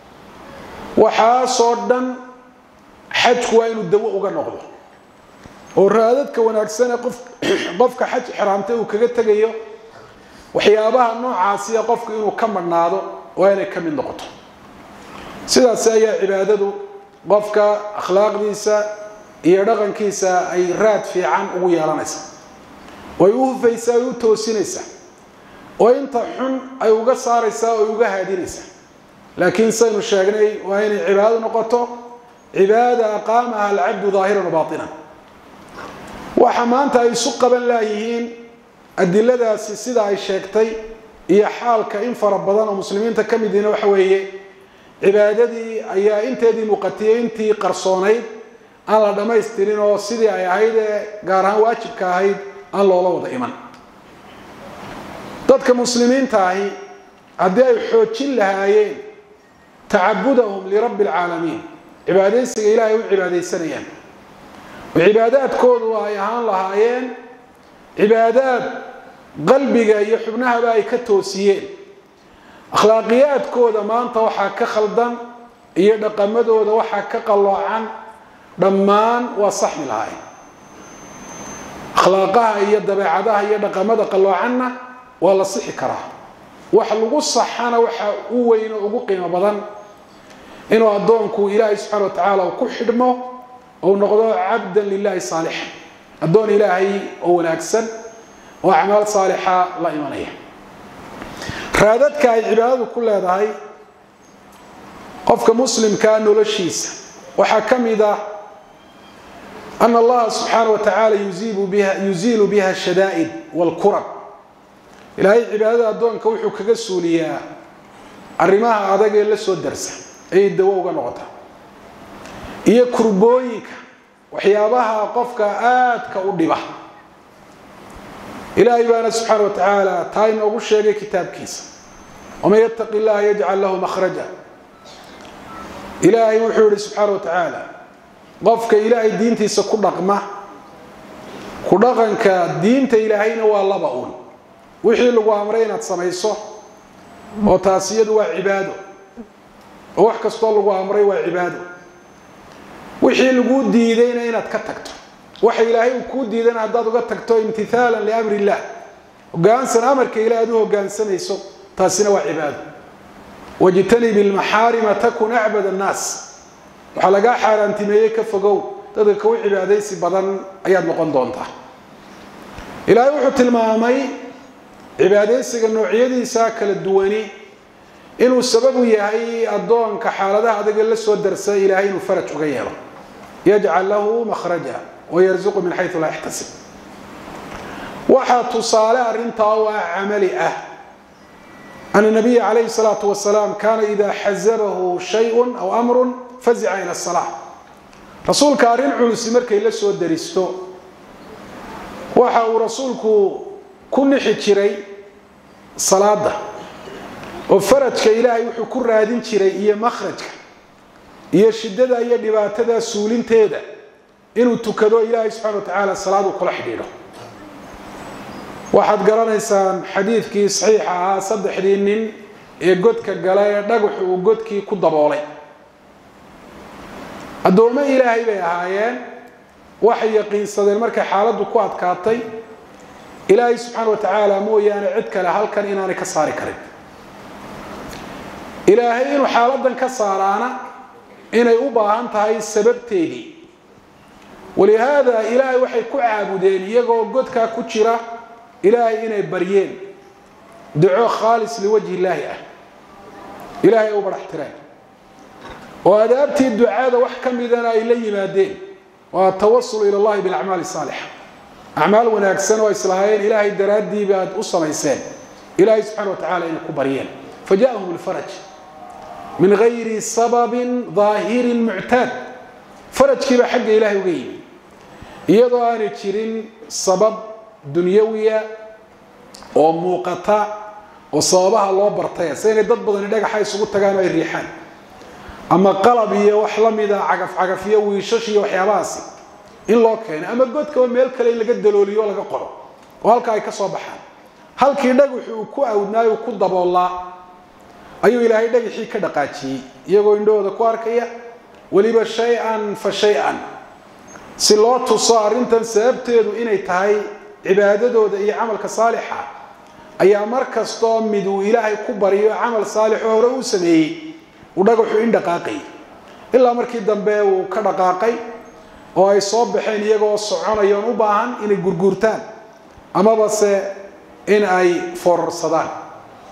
وحاصدا حج وين الدواء وقنقضه ورادتك وناكسنا قف قفك حج حرامته وكجت جيو وحيابها النوع عاصية قفك إنه كم الناضو وين كم النقطة سيدا سايا عبادته قفك أخلاق ديسا يرغن كيسا أي راد في عن ويرانسا ويوفيسا ويتوسينيسا وانت حن اي uga saaraysa oo uga haadinaysa laakiin saynu sheegnay waa in cibaado noqoto عبادة أقامها العبد ظاهرا وباطنا وحمانت أي سقبا لايهين الدلة سيدا أي شاكتي هي حالك إن فربضان ومسلمين تكمدين وحوية عبادتي أي أنت دي مقتية أنت قرصوني أنا لما يسترين وسيدي أي هيدا قارها واجبك هيد أن الله وضع إيمان ضدك مسلمين تاهي عدي يحوتشين لهايين تعبدهم لرب العالمين عبادين سي إلهي وعبادين سنيان وعبادات كود وهيهان لهايين عبادات قلبك يحبناها باي كتوسيين أخلاقيات كود ما أنت وحا كخلدان يدقمدو وحا كقلوعان دمان وصحن لهايين أخلاقها يدبعدها يدقمد قلوعانا ولا صحي كراه waxa lagu saxana waxa uu weyn ugu qiimo badan inuu adoonku Ilaahay subhanahu wa ta'ala ku xidhmo oo noqdo abdan lillahi salih adoon Ilaahay oo wanaagsan oo amal saalixa la imanaya raadadka ay cibaadadu ku leedahay qofka muslimka noloshiisa waxa kamida أن الله سبحانه وتعالى يزيل بها يزيل بها الشدائد والكرب إلهي عبادة أدون كوحو كجسوليا الرماها عداك إلا سود درسة أي الدواء وقنوطة هي كربويك وحيابها قفك آت كأردبه إلهي بأنا سبحانه وتعالى تاين أبو الشيء كتاب كيس وما يتق الله يجعل له مخرجا إلهي وحوري سبحانه وتعالى قفك إلهي دينتي سكر رقمه كردقنك دينت إلهينا والله بقول وحي لغو أمرين تصميصه وتاسيد وعباده ووحك استوى لغو أمرين وعباده وحي لغو ديدين إنا تكتكتو وحي إلهي وكود ديدين عداد وقتكتو امتثالا لأمر الله وقانسا أمرك إلهي وقانسا ميسو تاسينا وعباده واجتنب المحارم تكون أعبد الناس وحلقا حاران تمييك فقو تدكو عباديسي بدن أياد نقون دونتا إلهي وحو تلمامي عباديسي النوعية ساكل الدواني إنه السبب يهي الدون كحالة هذا قال لسه الدرسة إلهي نفرج غيره يجعل له مخرجا ويرزق من حيث لا يحتسب وحا تصالى رنتا وعملي أه أن النبي عليه الصلاة والسلام كان إذا حزبه شيء أو أمر فزع إلى الصلاة رسول كارين علوسي مركي لسو الدريستو وحا ورسولك كن حجري صلاة وفرجك إلهي وحو كن رادين جري إيا مخرجك إيا شددا إيا دباتدا سولين تيدا إنو تكدو إلهي سبحانه وتعالى الصلاة وكل حديده واحد قرانا إنسان حديث كي صحيحة صدح لينين إيا قدك قلايا نقح وقدكي كدبولي الدوما إلهي بيهايين وحي يقين صدر مركا حالده كو adkaatay إلهي سبحانه وتعالى mooyaane cid kale halkan inaanay ka saari karin إلهي inuu xaaladan ka saaraana inay u baahan tahay sababteedii ولهذا إلهي waxay ku caabudeen iyagoo godka ku jira إلهي inay baryeen duco khalis liwajhi إلهي ah إلهي oo baraxtireen وأدابتي الدعاء وحكم إذا إلي مادين والتوصل إلى الله بالأعمال الصالحة أعمال وناكسن وإصلاحين إلهي الدرادي بعد أصلا إنسان إلهي سبحانه وتعالى إن كبريين فجاءهم الفرج من غير سبب ظاهر معتاد فرج كيف حق إلهي وغيب يضعني تشيرين سبب دنيوية وموقتة وصابها الله برطية سيني ضد نداق حي سقوط تقانوا الريحان أما قلبي وحلم إذا عقف عقفية ويششي وحياباسي إن الله كان أما قد كون ميلك اللي قد دلولي ولا قرأ وهالك أي كصباحا هالك يدقوا حكوا أو نايو كضب الله أيو إلهي دقي حي كدقاتي يقول إندو ذكواركيا وليبا شيئا فشيئا سلوات صار انت سببتيدو إني تهي عبادته ذي عملك صالحة أي مركز طامدو إلهي كبري عمل صالح وهو سميه ودقوا إن دقاقي إلا مركي دنبه وكدقاقي oo ay soo baxeen iyagoo soconayaan u baahan inay gurgurtaan ama base in ay forsadaan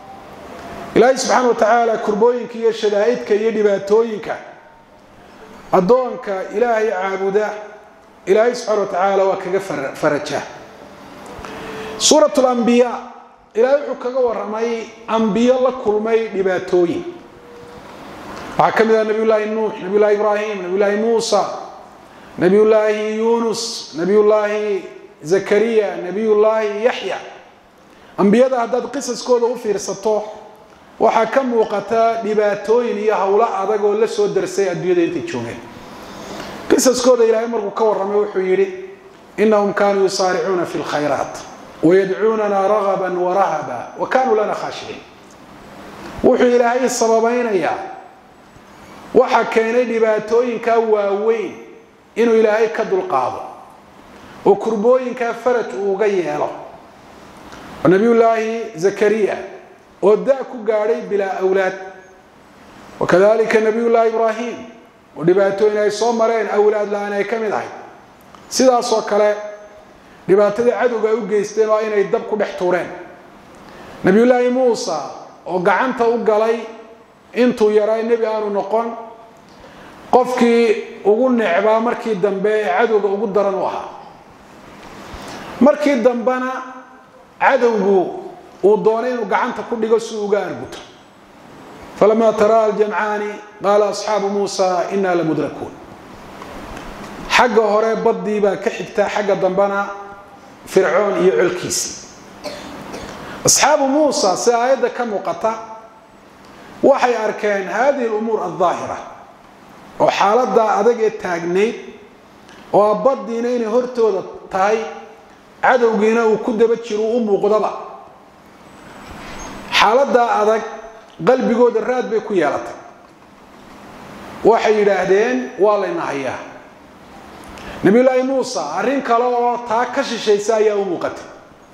Ilaahay subhanahu wa ta'ala kurbooyinka iyo shadaa'idka iyo dhibaatooyinka أدونك إلهي عابده إلهي سبحانه وتعالى وكغفر فرجه سورة الأنبياء إلهي وكغا ورمي أنبياء لكلمي دباتوين وحكمنا نبي الله نوح نبي الله إبراهيم نبي الله موسى نبي الله يونس نبي الله زكريا نبي الله يحيى أنبياء هذا قصص كودا وفيرسطوه وحكم وقتا دباتوين يا هؤلاء أدق ولا سو درسي أدوية أنت تشوفين قصص كودا إلى أمر كور رمي وحيري إنهم كانوا يصارعون في الخيرات ويدعوننا رغبا ورهبا وكانوا لنا خاشعين وحي إلى هاي السببين يا وحكينا دباتوين كواوين إنه إلى هاي كد القاضي وكربوين كفرت وغيره ونبي الله زكريا وداكو قاري بلا أولاد وكذلك نبي الله إبراهيم ودباتوين أي صومرين أولاد لأنا يكمل هاي سيدا صوكالي دباتوين عدو قايو قيستين وإن يدبكو بحتورين نبي الله موسى وقعنت وقالي انتو يراي نبي آنو نقون قفكي وقول نعبا مركي الدنبي عدو قايو قدرانوها مركي الدنبانا عدو ودونين وقعنت كل قصو وقاربوت فلما ترى الجمعان قال أصحاب موسى إنا لمدركون حق هوري بدي با كحكتا حق الدنبانا فرعون يعل كيسي أصحاب موسى سايدة كم وقطع وحي أركان هذه الأمور الظاهرة وحالات دا أدق التاقني وبدي نيني هرتو تاي عدو قينا وكد بتشرو أمو قدبا حالات دا أدق قلبي قود الراد بيكو يالتا وحي يلاهدين والله نهياه نبي الله موسى أرين كالو تاكش الشيء سايا ومقتل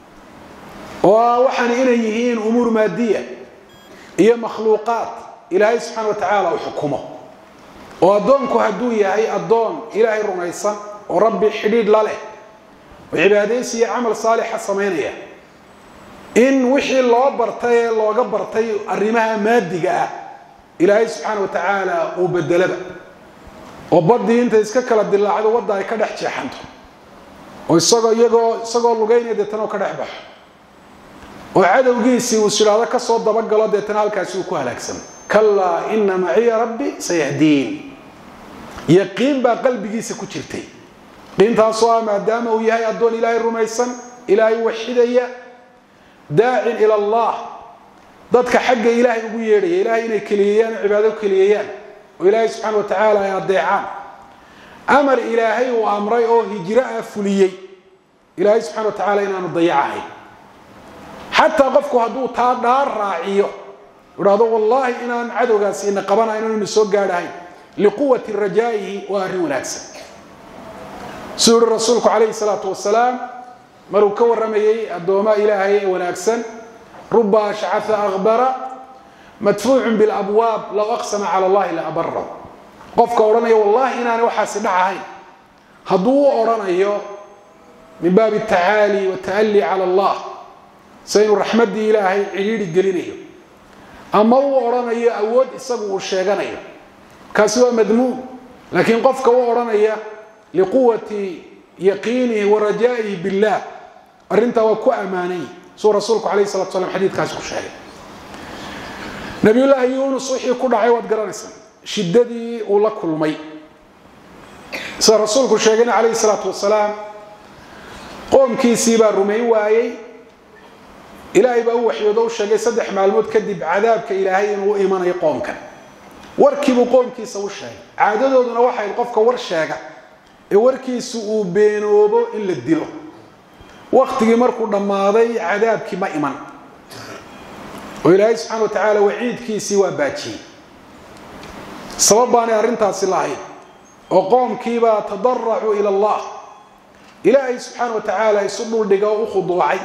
ووحن إليهين أمور مادية هي مخلوقات إلهي سبحانه وتعالى وحكمه وأدونكو هدوية هي أدون إلهي الرميسة وربي حديد له وعباديسي عمل صالح الصمينية إن وحي الله برتي الله قبرتي الرماها مادية إلهي سبحانه وتعالى وبدلبه وبدي انت اسككل دلاعده ودا ay ka dhex jeexanto oo isaga iyago isago lugeynay deetano ka dhex bax oo cadawgiisi uu shiraado ka soo daba galo deetana halkaas uu ku halaagsan kalla inna ma'iya rabbi sayahdin yaqeen ba qalbigiisa ku jirtay intaas oo maadaama uu yahay adoon ilaahay rumaysan ilaahay wixidaya daa'in ila allah dadka xagga ilaahay ugu yeedhay ilaahay inay kaliyeeyaan cibaado kaliyeeyaan وإلهي سبحانه وتعالى يضيعان أمر إلهي وأمري أو هجراء فليي إلهي سبحانه وتعالى إننا نضيعه حتى قفكو هدو تادار راعيه ورادو والله إننا عدو قاسي إن قبنا إننا نسوق قارهين لقوة الرجائه وأهره ونكسه سور الرسول عليه الصلاة والسلام مروكو الرميي الدوماء إلهي ونكسن رب شعث أغبر مدفوع بالأبواب لو أقسم على الله لأبره قفك أورانيا والله إننا وحاسد عهين هدو أورانيا من باب التعالي والتألي على الله سين الرحمة دي إلهي عيد الجلينية أما هو أورانيا أود إصابه الشيغانيا كاسوا مدموم لكن قفك أورانيا لقوة يقينه ورجائه بالله أرنت وكو أماني سورة رسولك عليه الصلاة والسلام حديث كاسو الشيغانيا نبي الله يونس وحي كل عيوات قرانسا شددي ولا كل مي صار رسولك الشيخين عليه الصلاة والسلام قوم كيسي بالرمي وايي إلهي بأو وحي ودو الشيخين صدح معلومات كدب عذابك إلهي وإيمان يقوم كان واركبوا قوم كيسا والشيخين عاددوا دون وحي القفك ورشاقة واركيسوا بينوبو إلا الدلو وقت مركو دماضي عذابك ما إيمان وإلهي سبحانه وتعالى وعيد كي سوى باتشي صبباني أرنتها سلاحي وقوم كيبا تضرعوا إلى الله إلهي سبحانه وتعالى يصبوا لقاء خضوعي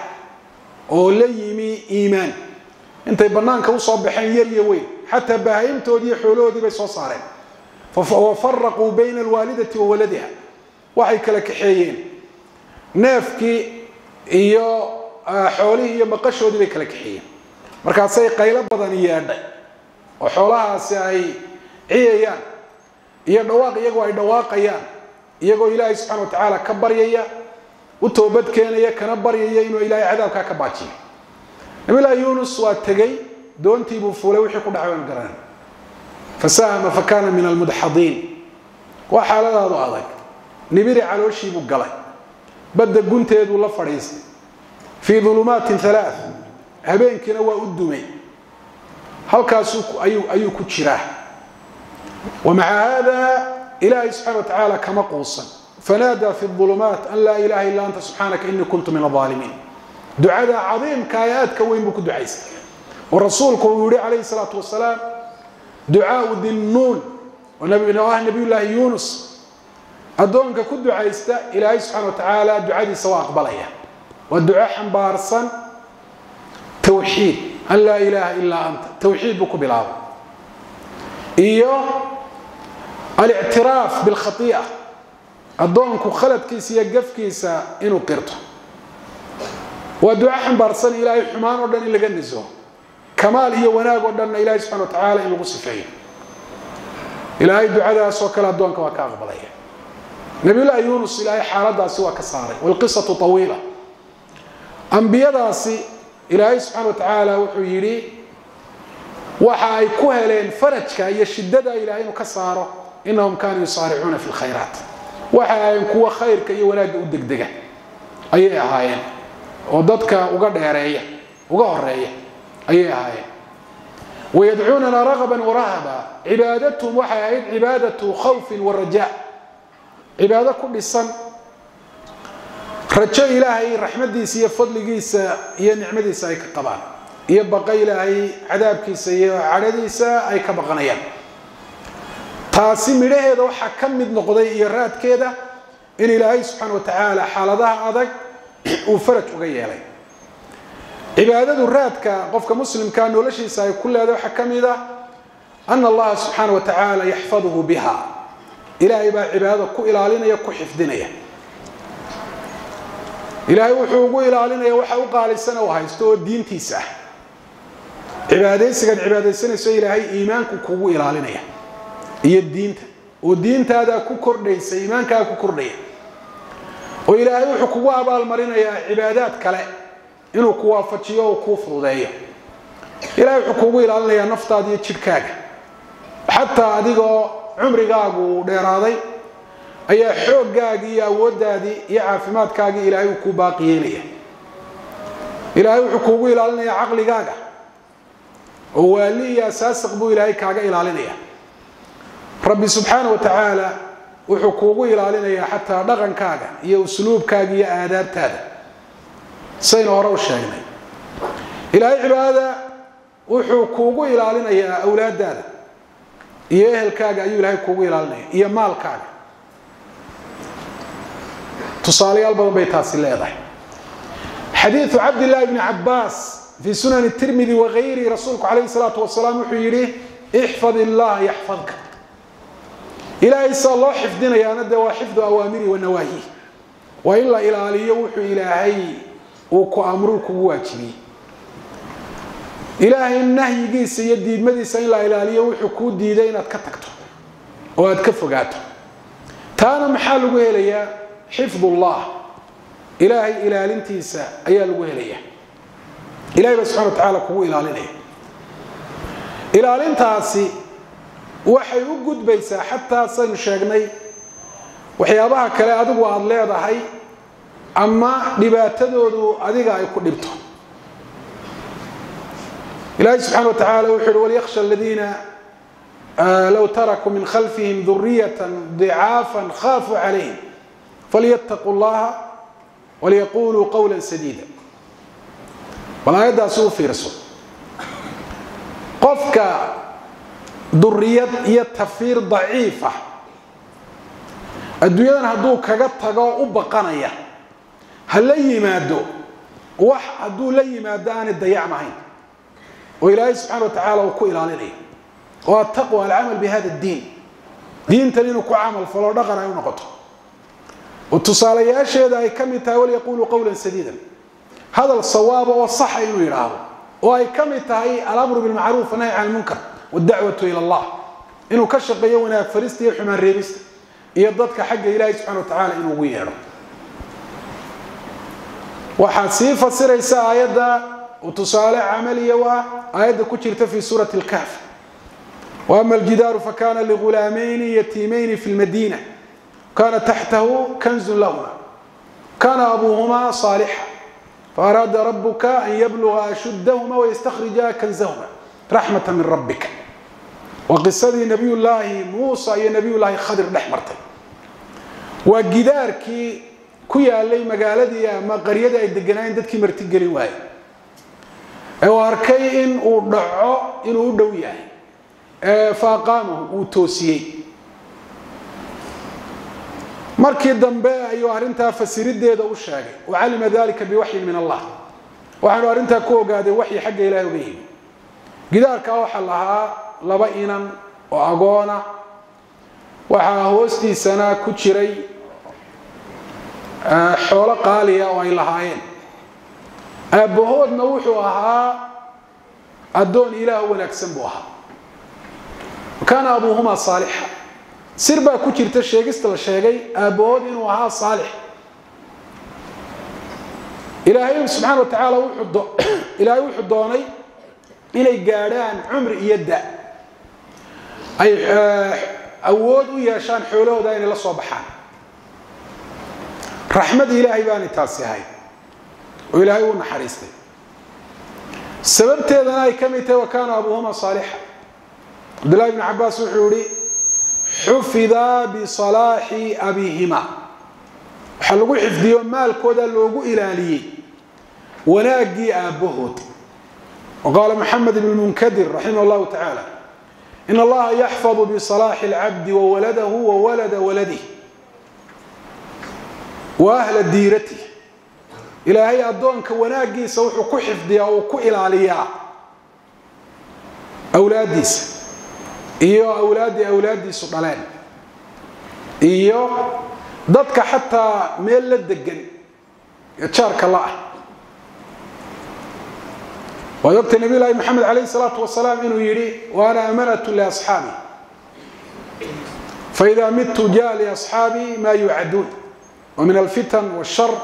وليمي إيمان انت يبنانك وصبحين يريوين حتى بهايمتو دي حلو دي بيسو صارين وفرقوا بين الوالدة وولدها وحي كلك حيين نافكي إيو حوليه إيو مقشو دي بيكلك حيين markaasay qaylo badan yeedhay oo xoolahaasi ay ciiyayaan iyo dhawaaq iyagoo ay dhawaaqayaan iyagoo ilaahay subxaanahu wa tacaala ka baryaya u toobad keenaya kana baryaya inuu ilaahay cadaabkaa ka baajiyo nabiyullaahi yuunus waa tegey doontii buu fuulay wixii ku dhacay waan garanay fasahama fakana min almudxadiin waa xaaladaadu adag nibiri calooshii buu galay badda gunteeduu la fadhiistay fii dulumaatin halaath habeenkiina waa u dumay halkaasuu ayuu ku jiraa ومع هذا إلهي سبحانه وتعالى كما قوصا فنادى في الظلمات أن لا إله إلا أنت سبحانك إني كنت من الظالمين دعاء عظيم كايات كوين بك دعيس والرسول قول عليه الصلاة والسلام دعاء ذي النون ونبي نبي الله يونس أدونك كد دعيس إلهي سبحانه وتعالى دعاء سواء أقبليه والدعاء حنبارسا توحيد أن لا إله إلا أنت توحيد بك بالعظم إيوه الاعتراف بالخطيئة الضونك خلد كيسي يقف كيسا إنو قرته ودعاء حنبارسان إلهي حمان ودن إلا قنزه كمال إيو وناق ودن إلهي سبحانه وتعالى إنو قصفين إلهي دعاء دا سوكلا الضونك وكاغ بليه نبي الله يونس إلهي حالة دا سوى كساري والقصة طويلة أنبياء داسي إلهي سبحانه وتعالى وحيري waxa ay ku heleen farajka iyo shidada ilaahay inuu ka saaro inahum kaanu yusari'una fil khayrat waxa ay kuwa khayrka iyo wanaagga u degdega ayay ahaayeen oo dadka uga dheereeya uga horeeya ayay ahaayeen wayad'uuna raghaban wa rahaba ibadatuhum waxa ay ibadatu khawf wa raja ibada ku dhisan rajo ilaahay rahmadiisa iyo fadligiisa iyo nicmadiisa ay ka qabaan iyo baqa ilaahay cadaabkiisa iyo cadhadiisa ay ka baqanayaan taasi midhaheeda waxa ka mid noqday iyo raadkeeda in ilaahay subxaanahu wa tacaala xaaladaha adag uu faraj uga yeelay cibaadadu raadka qofka muslimka noloshiisa ay ku leedahay waxa ka mid ah anna allaha subxaanahu wa tacaala yaxfaduhu biha ilaahay baa cibaadada ku ilaalinaya ku xifdinaya ilaahay wuxuu ugu ilaalinaya waxa u qaalisan oo haysto oo diintiisa ah cibaadaysigan cibaadaysanayso ilaahay iimaanku kugu ilaalinaya iyo diinta oo diintaada ku kordhaysa iimaanka ku kordhaya oo ilaahay wuxuu kugu abaal marinayaa cibaadaad kale inuu ku waafajiyo oo ku fududeeyo ilaahay wuxuu kugu ilaalinayaa naftaada iyo jidhkaaga xataa adigoo cumrigaagu dheeraaday ayaa xoogaaga iyo awoodaadii iyo caafimaadkaaga ilaahay uu ku baaqi yeelaya ilaahay wuxuu kugu ilaalinayaa caqligaaga oo waali iyo asaasiq buu ilaahay kaaga ilaalinaya rabbi subxaanahu wa tacaala wuxuu kugu ilaalinayaa xataa dhaqankaaga iyo usluubkaaga iyo aadaabtaada sayna hore u sheegnay ilaahay cibaadada wuxuu kugu ilaalinayaa awlaadaada iyo ehelkaaga ayuu ilaahay kugu ilaalinaya iyo maalkaaga tusaalayaal badan bay taasi leedahay xadiiثu cabdillaahi bni cabbaas في سنن الترمذي وغيره رسولك عليه الصلاة والسلام وحيره احفظ الله يحفظك إلهي صلى الله حفظنا يا ندى وحفظ أوامره ونواهيه وإلا إلى علي وحي إلهي وكو أمرك واجبي إلهي النهي جيس يدي المديسة إلا إلى علي وحي كود ديدين أتكتكته وأتكفقاته تانا محال وهليا حفظ الله إلهي إلى الانتيسة أيال وهليا إلهي سبحانه وتعالى كو إلالينه إلالينتاسي waxay u gudbaysaa xataa san sheegnay waxyaabaha kale adigu aad leedahay ama dhibaatadoodu adiga ay ku dhibto ilaahay subxaanahu wa tacaala wuxuu yidhi walyakhsha aladiina law tarakuu min khalfihim dhurriyatan dicaafan khaafuu calayhim falyattaquu llaha waliyaquluu qawlan sadiida bal aayaddaasi u fiirso qofka duriyad iyo tafiir daciifa adduunyadan hadduu kaga tago u baqanaya ha la yimaado wax hadduu la yimaado aanay dayacmahayn oo ilaahay subxaana wa tacaala uu ku ilaalinayo oo attaqwa alcamal bihada addiin diintan inuu ku camal falo dhaqan ay u noqoto oo tusaalayaasheeda ay ka mid tahay walyaquuluu qawlan sadiidan hadal sawaaba oo saxa inuu yidhaahdo oo ay ka mid tahay alamru bilmacruuf wannahyi can ilmunkar والدعوة إلى الله inuu ka shaqeeyo wanaag farista iyo xumaan reebista iyo dadka xagga ilaahay subxaanahu wa tacaala inuu ugu yeedho. waxaa sii fasiraysa aayadda وتصالح عملية وآية كتير في سورة الكهف. وأما الجدار فكان لغلامين يتيمين في المدينة كان تحته كنز لهما كان أبوهما صالحا فأراد ربك أن يبلغ أشدهما ويستخرجا كنزهما رحمة من ربك. وقصة نبي الله موسى يا نبي الله خضر الأحمرتين والجدار كي كويا اللي مقالدي ما قرية الدجنين دتك مرتجلي واي واركي إن ودعو إن ودوياه فقامه وتوسيه markii dambe ayuu arinta fasirideeda u sheegay وعلم ذلك بوحي من الله waxaanu arinta ku ogaaday waxyi xagga Ilaahay uga yimid gidaarka waxa lahaa laba inan oo agoona waxa hoostiisana ku jiray xoolo qaaliya oo ay lahaayeen aabahoodna wuxuu ahaa adoon Ilaah wanaagsan buu ahaa kana abuhuma saalihan sirba ku jirta sheegista la sheegay aabahood inuu ahaa saalix Ilaahay subhanahu wa ta'ala wuxuu Ilaahay wuxuu doonay inay gaadhaan umri iyo da ay awood u yeeshaan xoolahooda inay la soo baxaan raxmad Ilaahay baan taasi ahay oo Ilaahay uu naxariistay sababteedana ay kamid tahay kana abuhuma saalihan Abdullah ibn Abbas wuxuu yiri حفظا بصلاح أبيهما حلقوا حفظيو مال كودا لوغو إلالي وناقي أبوهد. وقال محمد بن المنكدر رحمه الله تعالى إن الله يحفظ بصلاح العبد وولده وولد ولده وأهل ديرته إلى هي أدونك وناقي سوحو كحفظي أو كإلاليا أولاديس iyo awlaadi awlaadiisu dhaleen iyo dadka xataa meel la degan jaarka la ah waqti nabi ilaahi maxamed alayhi salatu wasalaam inuu yiri wa ana amanatu li ashabi fa idha mittu jali ashabi ma yu'adun wa min alfitan washar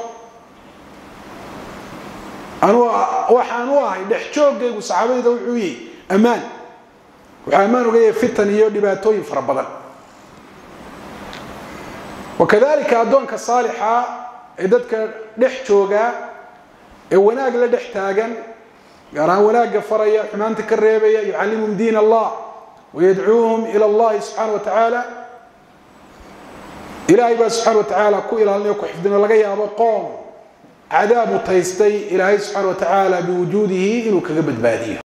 anu waxaan u ahay dhex joogaygu saxaabada wuxuu yiri amaan وعمان وجاي فتن يو دباتوين فربضا وكذلك أدونك الصالحة إدتك نحجوجا وناق لدحتاجا يرى وناق فريا حمانتك الريبية يعلمهم دين الله ويدعوهم إلى الله سبحانه وتعالى إلهي سبحانه وتعالى كو إلى الله حفظنا لقيا قوم عذاب تيستي إلهي سبحانه وتعالى بوجوده إنه كجبت باديه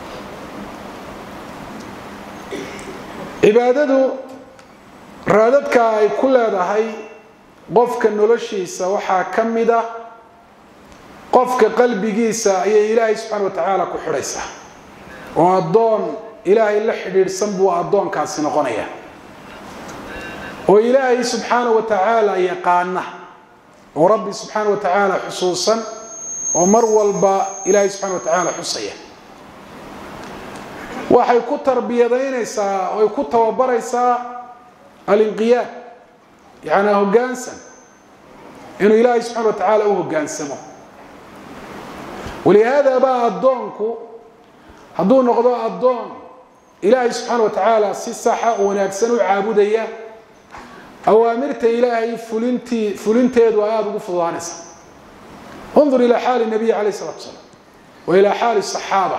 cibaadadu raadadka ay ku leedahay qofka noloshiisa waxa kamida qofka qalbigiisa ay Ilaahay subhanahu wa ta'ala ku xiraysa oo adoon Ilaahay la xiriirsan buu adoonkaasi noqonaya oo Ilaahay subhanahu wa ta'ala yaqaana oo Rabbi subhanahu wa ta'ala xusuusan oo mar walba Ilaahay subhanahu wa ta'ala xusaya waxay ku tarbiyadaynaysaa oo ku tababaraysaa al-inqiyaad yaani hoggaansan inuu Ilaahay subhanahu wa ta'ala uu hoggaansamo ولهذا بقى adoonku haduu noqdo adoon Ilaahay subhanahu wa ta'ala si sax ah oo wanaagsan u caabudaya awaamirta Ilaahay fulinti fulinteedu aad ugu fududaanaysa انظر الى حال النبي عليه الصلاه والسلام والى حال الصحابه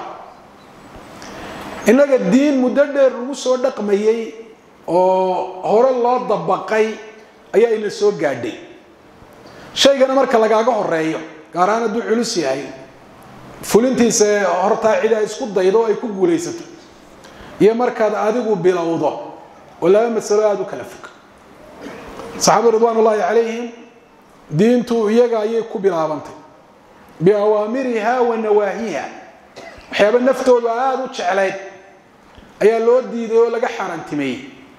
إنك الدين مددر وسو دقميي oo hore loo dabaqay ayaa ina soo gaadhay shaygana marka lagaaga horeeyo gaaraan adu culus yahay fulintiisa horta cid ay isku daydo ay ku guuleysato iyo markaad adigu bilowdo wala mas'alo aad u kala fog saxaabadu radwanullaahi calayhim diintu iyaga ayay ku bilaabantay bi awaamiriha wa nawaahiha waxyaabo naftooda aad u jecelayd ayaa loo diiday oo laga xarantimay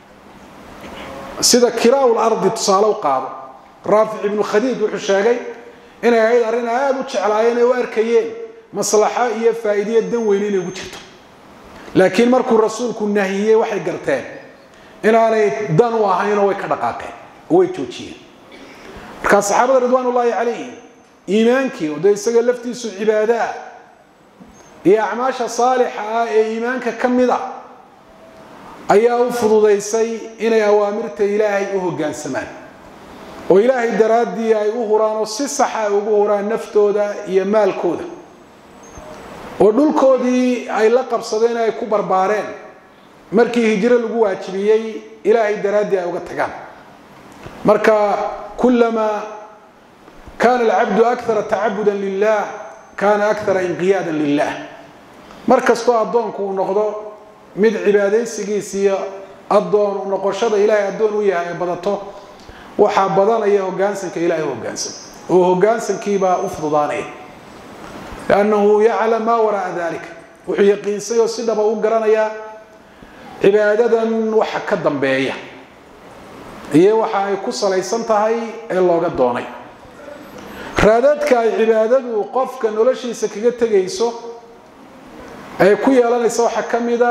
sida kiraa'ul ardi tusaale u qaado raafi ibn khadiij wuxuu sheegay inay ahayd arrin aad u jeclaayeen oo arkayeen maslaxa iyo faa'iido dan weyn inay ugu jirto laakiin markuu rasuulku nahiyay waxay garteen inaanay dan u ahayn oo way ka dhaqaaqeen way joojiyeen marka saxaabada ridwaanullaahi calayhim iimaankii oo isaga laftiisu cibaada iyo acmaasha saalixa ah ee iimaanka ka mid ah ayaa u fududaysay inay awaamirta ilaahay u hoggaansamaan oo ilaahay daraadii ay u huraan oo si sax ah ugu huraan naftooda iyo maalkooda oo dhulkoodii ay la qabsadeen ay ku barbaareen markii hijro lagu waajibiyay ilaahay daraadii ay uga tagaan marka kullama kana al-'abdu akthara ta'abbudan lillah kana akthara inqiyadan lillah markastoo adoonku uu noqdo mid cibaadaysigiisa adoon noqoshada ilaahay adoon u yahay badato waxa badanaya hoggaansanka ilaahay hoggaansan oo hoggaansankiiba u fududaanay لأنه يعلم ما وراء ذلك ويقين سيو سيدبا u garanaya cibaadadan waxa ka dambeeya iyo waxa ay ku salaysan tahay ee looga doonay raadadka ay cibaadadu qofka noloshiisa kaga tagayso ay ku yeelanayso waxa kamida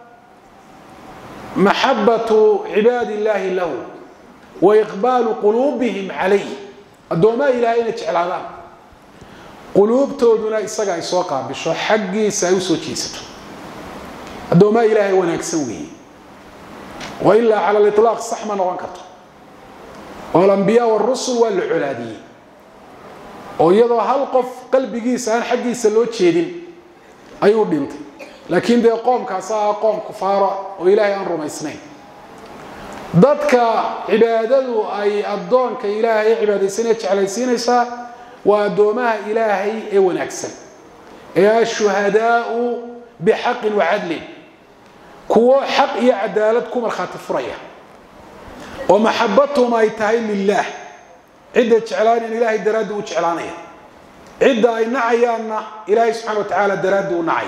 mahabbatu ibadillahi lahu wa iqbalu qulubihim alayhi adooma ilaahayna jeclaadaan qulubtooduna isaga ay soo qaabisho xaqiisa ay u soo jeesato adooma ilaahay wanaagsan weey wa illa ala al-itlaq sax ma noqon karto wal anbiya wal rusul wal uladi oo iyadoo hal qof qalbigiisa aan xaqiisa loo jeedin ayuu dhintay laakiin de qoomkaas ah qoom kufaara oo ilaahay aan rumaysnayn dadka cibaadadu ay adoonka ilaahay cibaadaysan ee jeclaysiinaysa وأدومها إلهي إيوان أكسن يا الشهداء بحق وعدل كو حق يا عدالتكم الخاطف ريا ومحبتهم أيتهي لله عدة شعلان إلهي دراد وشعلانية عدة أي نعيانا إلهي سبحانه وتعالى دراد ونعي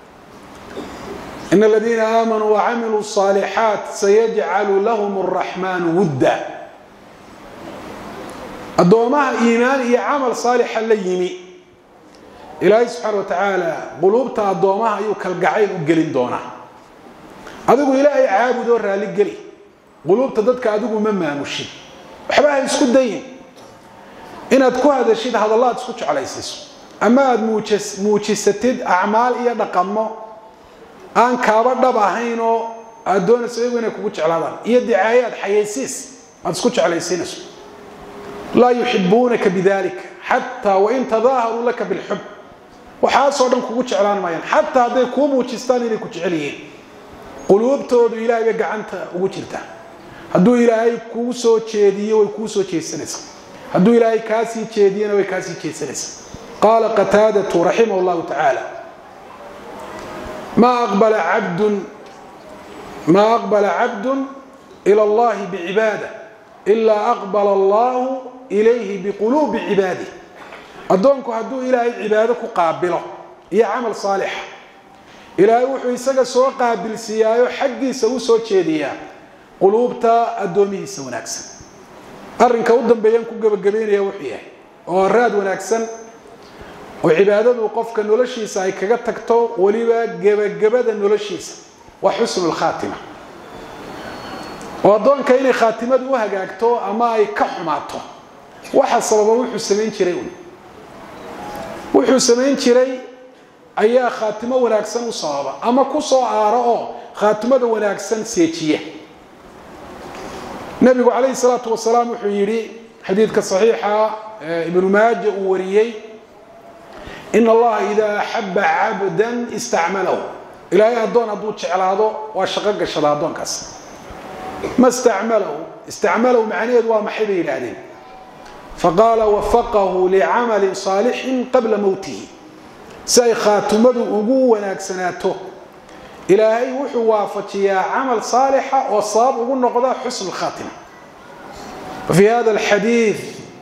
إن الذين آمنوا وعملوا الصالحات سيجعل لهم الرحمن ودا أدومها إيمان هي عمل صالح ليمي إلهي سبحانه وتعالى قلوبتها أدومها يوكل قعيل وقلين دونها أدوكو إلهي عابد ورها لقلي قلوبتها ضدك أدوكو مما مشي وحباها يسكت دين إن أدكو هذا الشيء هذا الله تسكتش على يسيسو أما موجس موجستد أعمال إيا نقمو أن كابر دباهينو أدونا سيقوين يكوكوش على هذا إيا دعايات حيسيس ما تسكتش على يسينسو لا يحبونك بذلك حتى وإن تظاهروا لك بالحب وحاصل دم كوكو جعلان مايان حتى هذا كوم وجستان اللي كجعليين قلوب تود إلهي بقى عنت وجرته هدو إلهي كوسو تشيدية وكوسو تشيسنس هدو إلهي كاسي تشيدية وكاسي تشيسنس قال قتادة رحمه الله تعالى ما أقبل عبد ما أقبل عبد إلى الله بعبادة إلا أقبل الله إليه بقلوب عباده أدونكو هدو إلهي عبادك قابله يا عمل صالح إلهي وحو يساق سوى قابل سيايو حقي سوى سوى تشيديا قلوبتا أدومي سوى ناكسن أرنكا ودن بيانكو قبقبين يا وحيه واراد وناكسن وعبادة وقفك نولشيسا أي كغتكتو وليبا قبقبدا نولشيسا وحسن الخاتمة وأدونك إني خاتمة وهاقاكتو أما أي كحماتو waxa sababa wuxuu sameyn jiray wuxuu sameyn jiray ayaa khaatimo wanaagsan u sababa ama ku soo aaro oo khaatimada wanaagsan seejiya nabigu kaleey salaatu wasalaam wuxuu yiri xadiidka saxiixa ibn maajah uu wariyay in allah idha habba 'abdan ista'malahu ilaahay adoon haduu jeclaado waa shaqo gashada adoonkaas ma ista'malahu ista'malahu macnaheedu waa maxay yiraahdeen فقال وفقه لعمل صالح قبل موته سي خاتمته ugu wanaagsanaato ilaahay wuxuu waafajiyaa amal صالح oo sabab ugu noqda xusn الخاتمه ففي هذا الحديث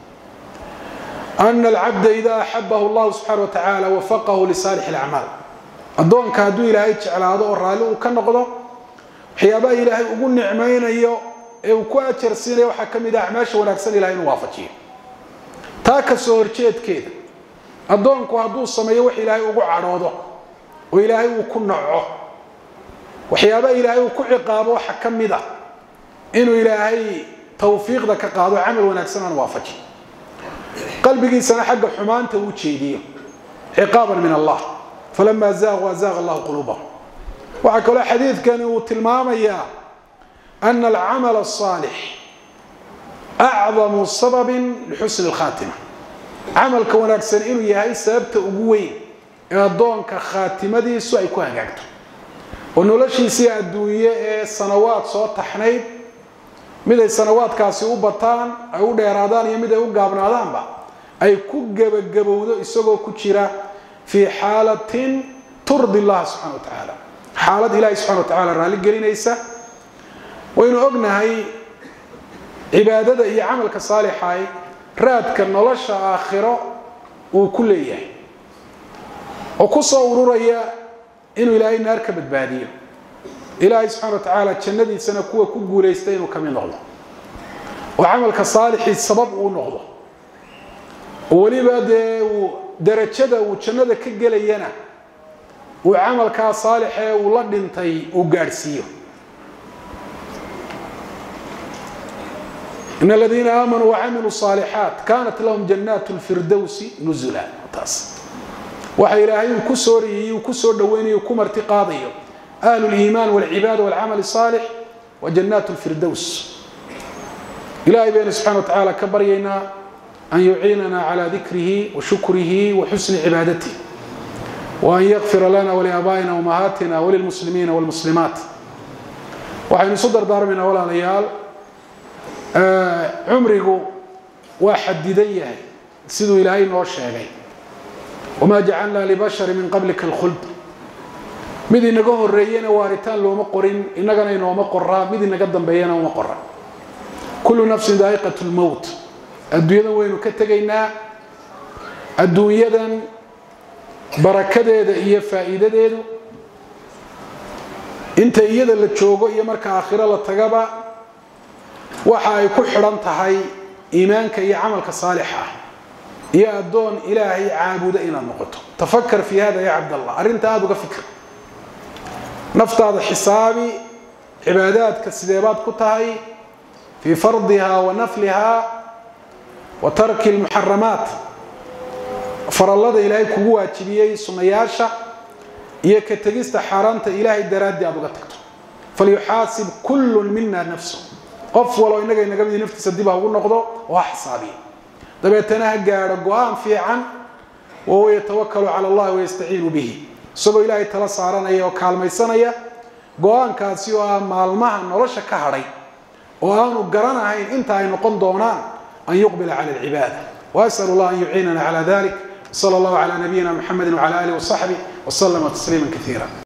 أن العبد إذا أحبه الله سبحانه وتعالى وفقه لصالح الأعمال أدون كادو إلهي جعلاده ورالو كنقضه حيابا إلهي ugu nicmaynayo ee uu ku ajarsiinayo waxa kamid ah acmaasha wanaagsan ilaahay inuu waafajiyo taaka soo horjeedkeeda adoonku haduu sameeyo wax ilaahay ugu caroodo oo ilaahay uu ku naco waxyaaba ilaahay uu ku ciqaabo waxa kamid ah إنه إلهي توفيق ذاك قاضي عمل ونكسنا وافجي قلبي سنة حق حمان توجيه عقابا من الله فلما زاغوا زاغ الله قلوبهم وعكلا حديث كانوا تلمام إياه أن العمل الصالح أعظم سبب لحسن الخاتمة عمل كونك سن إنه يهي سبب تقوين إن كخاتمة دي سوء يكون هجاكته ونولشي سي الدوية سنوات صوت تحنيد مدى سنوات كاسي وبطان أو ديرادان يمدى وقابنادان با أي كوكب جبودو إسوغو كتشيرا في حالة ترضي الله سبحانه وتعالى حالة إله سبحانه وتعالى رالي قرين إيسا وإنه أقنا هاي عبادة هي عمل كصالح هاي راد كالنولش آخرة وكل إياه وكسا وروريا إنه إلهي النار كبتباديه إلهي سبحانه وتعالى تشندي سنكوه كوكو ليستين وكمين نغضه وعمل كصالح السبب ونغضه وليبا درجة وتشندي كجلينا وعمل كصالح ولدنتي وقارسيه إن الذين آمنوا وعملوا الصالحات كانت لهم جنات الفردوس نزلا تاس وحي إلهي وكسوري وكسور دويني وكمر تقاضي أهل الإيمان والعباد والعمل الصالح وجنات الفردوس إلهي بين سبحانه وتعالى كبرينا أن يعيننا على ذكره وشكره وحسن عبادته وأن يغفر لنا ولآبائنا وأمهاتنا وللمسلمين والمسلمات وحين صدر دار من أولا ليال آه عمره واحد ديديه سيدو إلهي نوشيغي وما جعلنا لبشر من قبلك الخلد مدي نغو هرينا وارثان لو ما قرين انغنا انو ما قرا مدي نغ دنبينا وما قرا كل نفس ذائقه الموت الدنيا وينو كتغينا الدنيا بركدهدا iyo faa'iidadeedu inta iyada la joogo iyo marka aakhira la tagaba waxa ay ku xiran tahay iimaanka iyo amalka saalixa iyo adoon ilaahay caabuda inaad noqoto tafakkar fi hada ya abdallah arinta aad uga fikir naftaada xisaabi cibaadaadka sideebaad ku tahay fi fardiha wa nafliha wa tarki almuharramat farallada ilaahay kugu waajibiyay sunayaasha iyo ka tagista xaraanta ilaahay daraadi aad uga tagto falyuhasib kullu minna nafsuhu qof walo inaga inaga mid naftiisa dib ugu noqdo waa xisaabi dabeetana gaaro go'aan fiican oo uu tawakkalu ala allah wa yastaeenu bihi sabab ilaahay tala saaranaya oo kaalmaysanaya go'aankaasi oo maalmaha nolosha ka haray oo aanu garanahayn inta ay noqon doonaan an yuqbila ala al-ibada wa asalu allah an yu'inana ala dhalik sallallahu ala nabiyyina muhammadin wa ala alihi wa sahbihi wa sallama tasliman kathira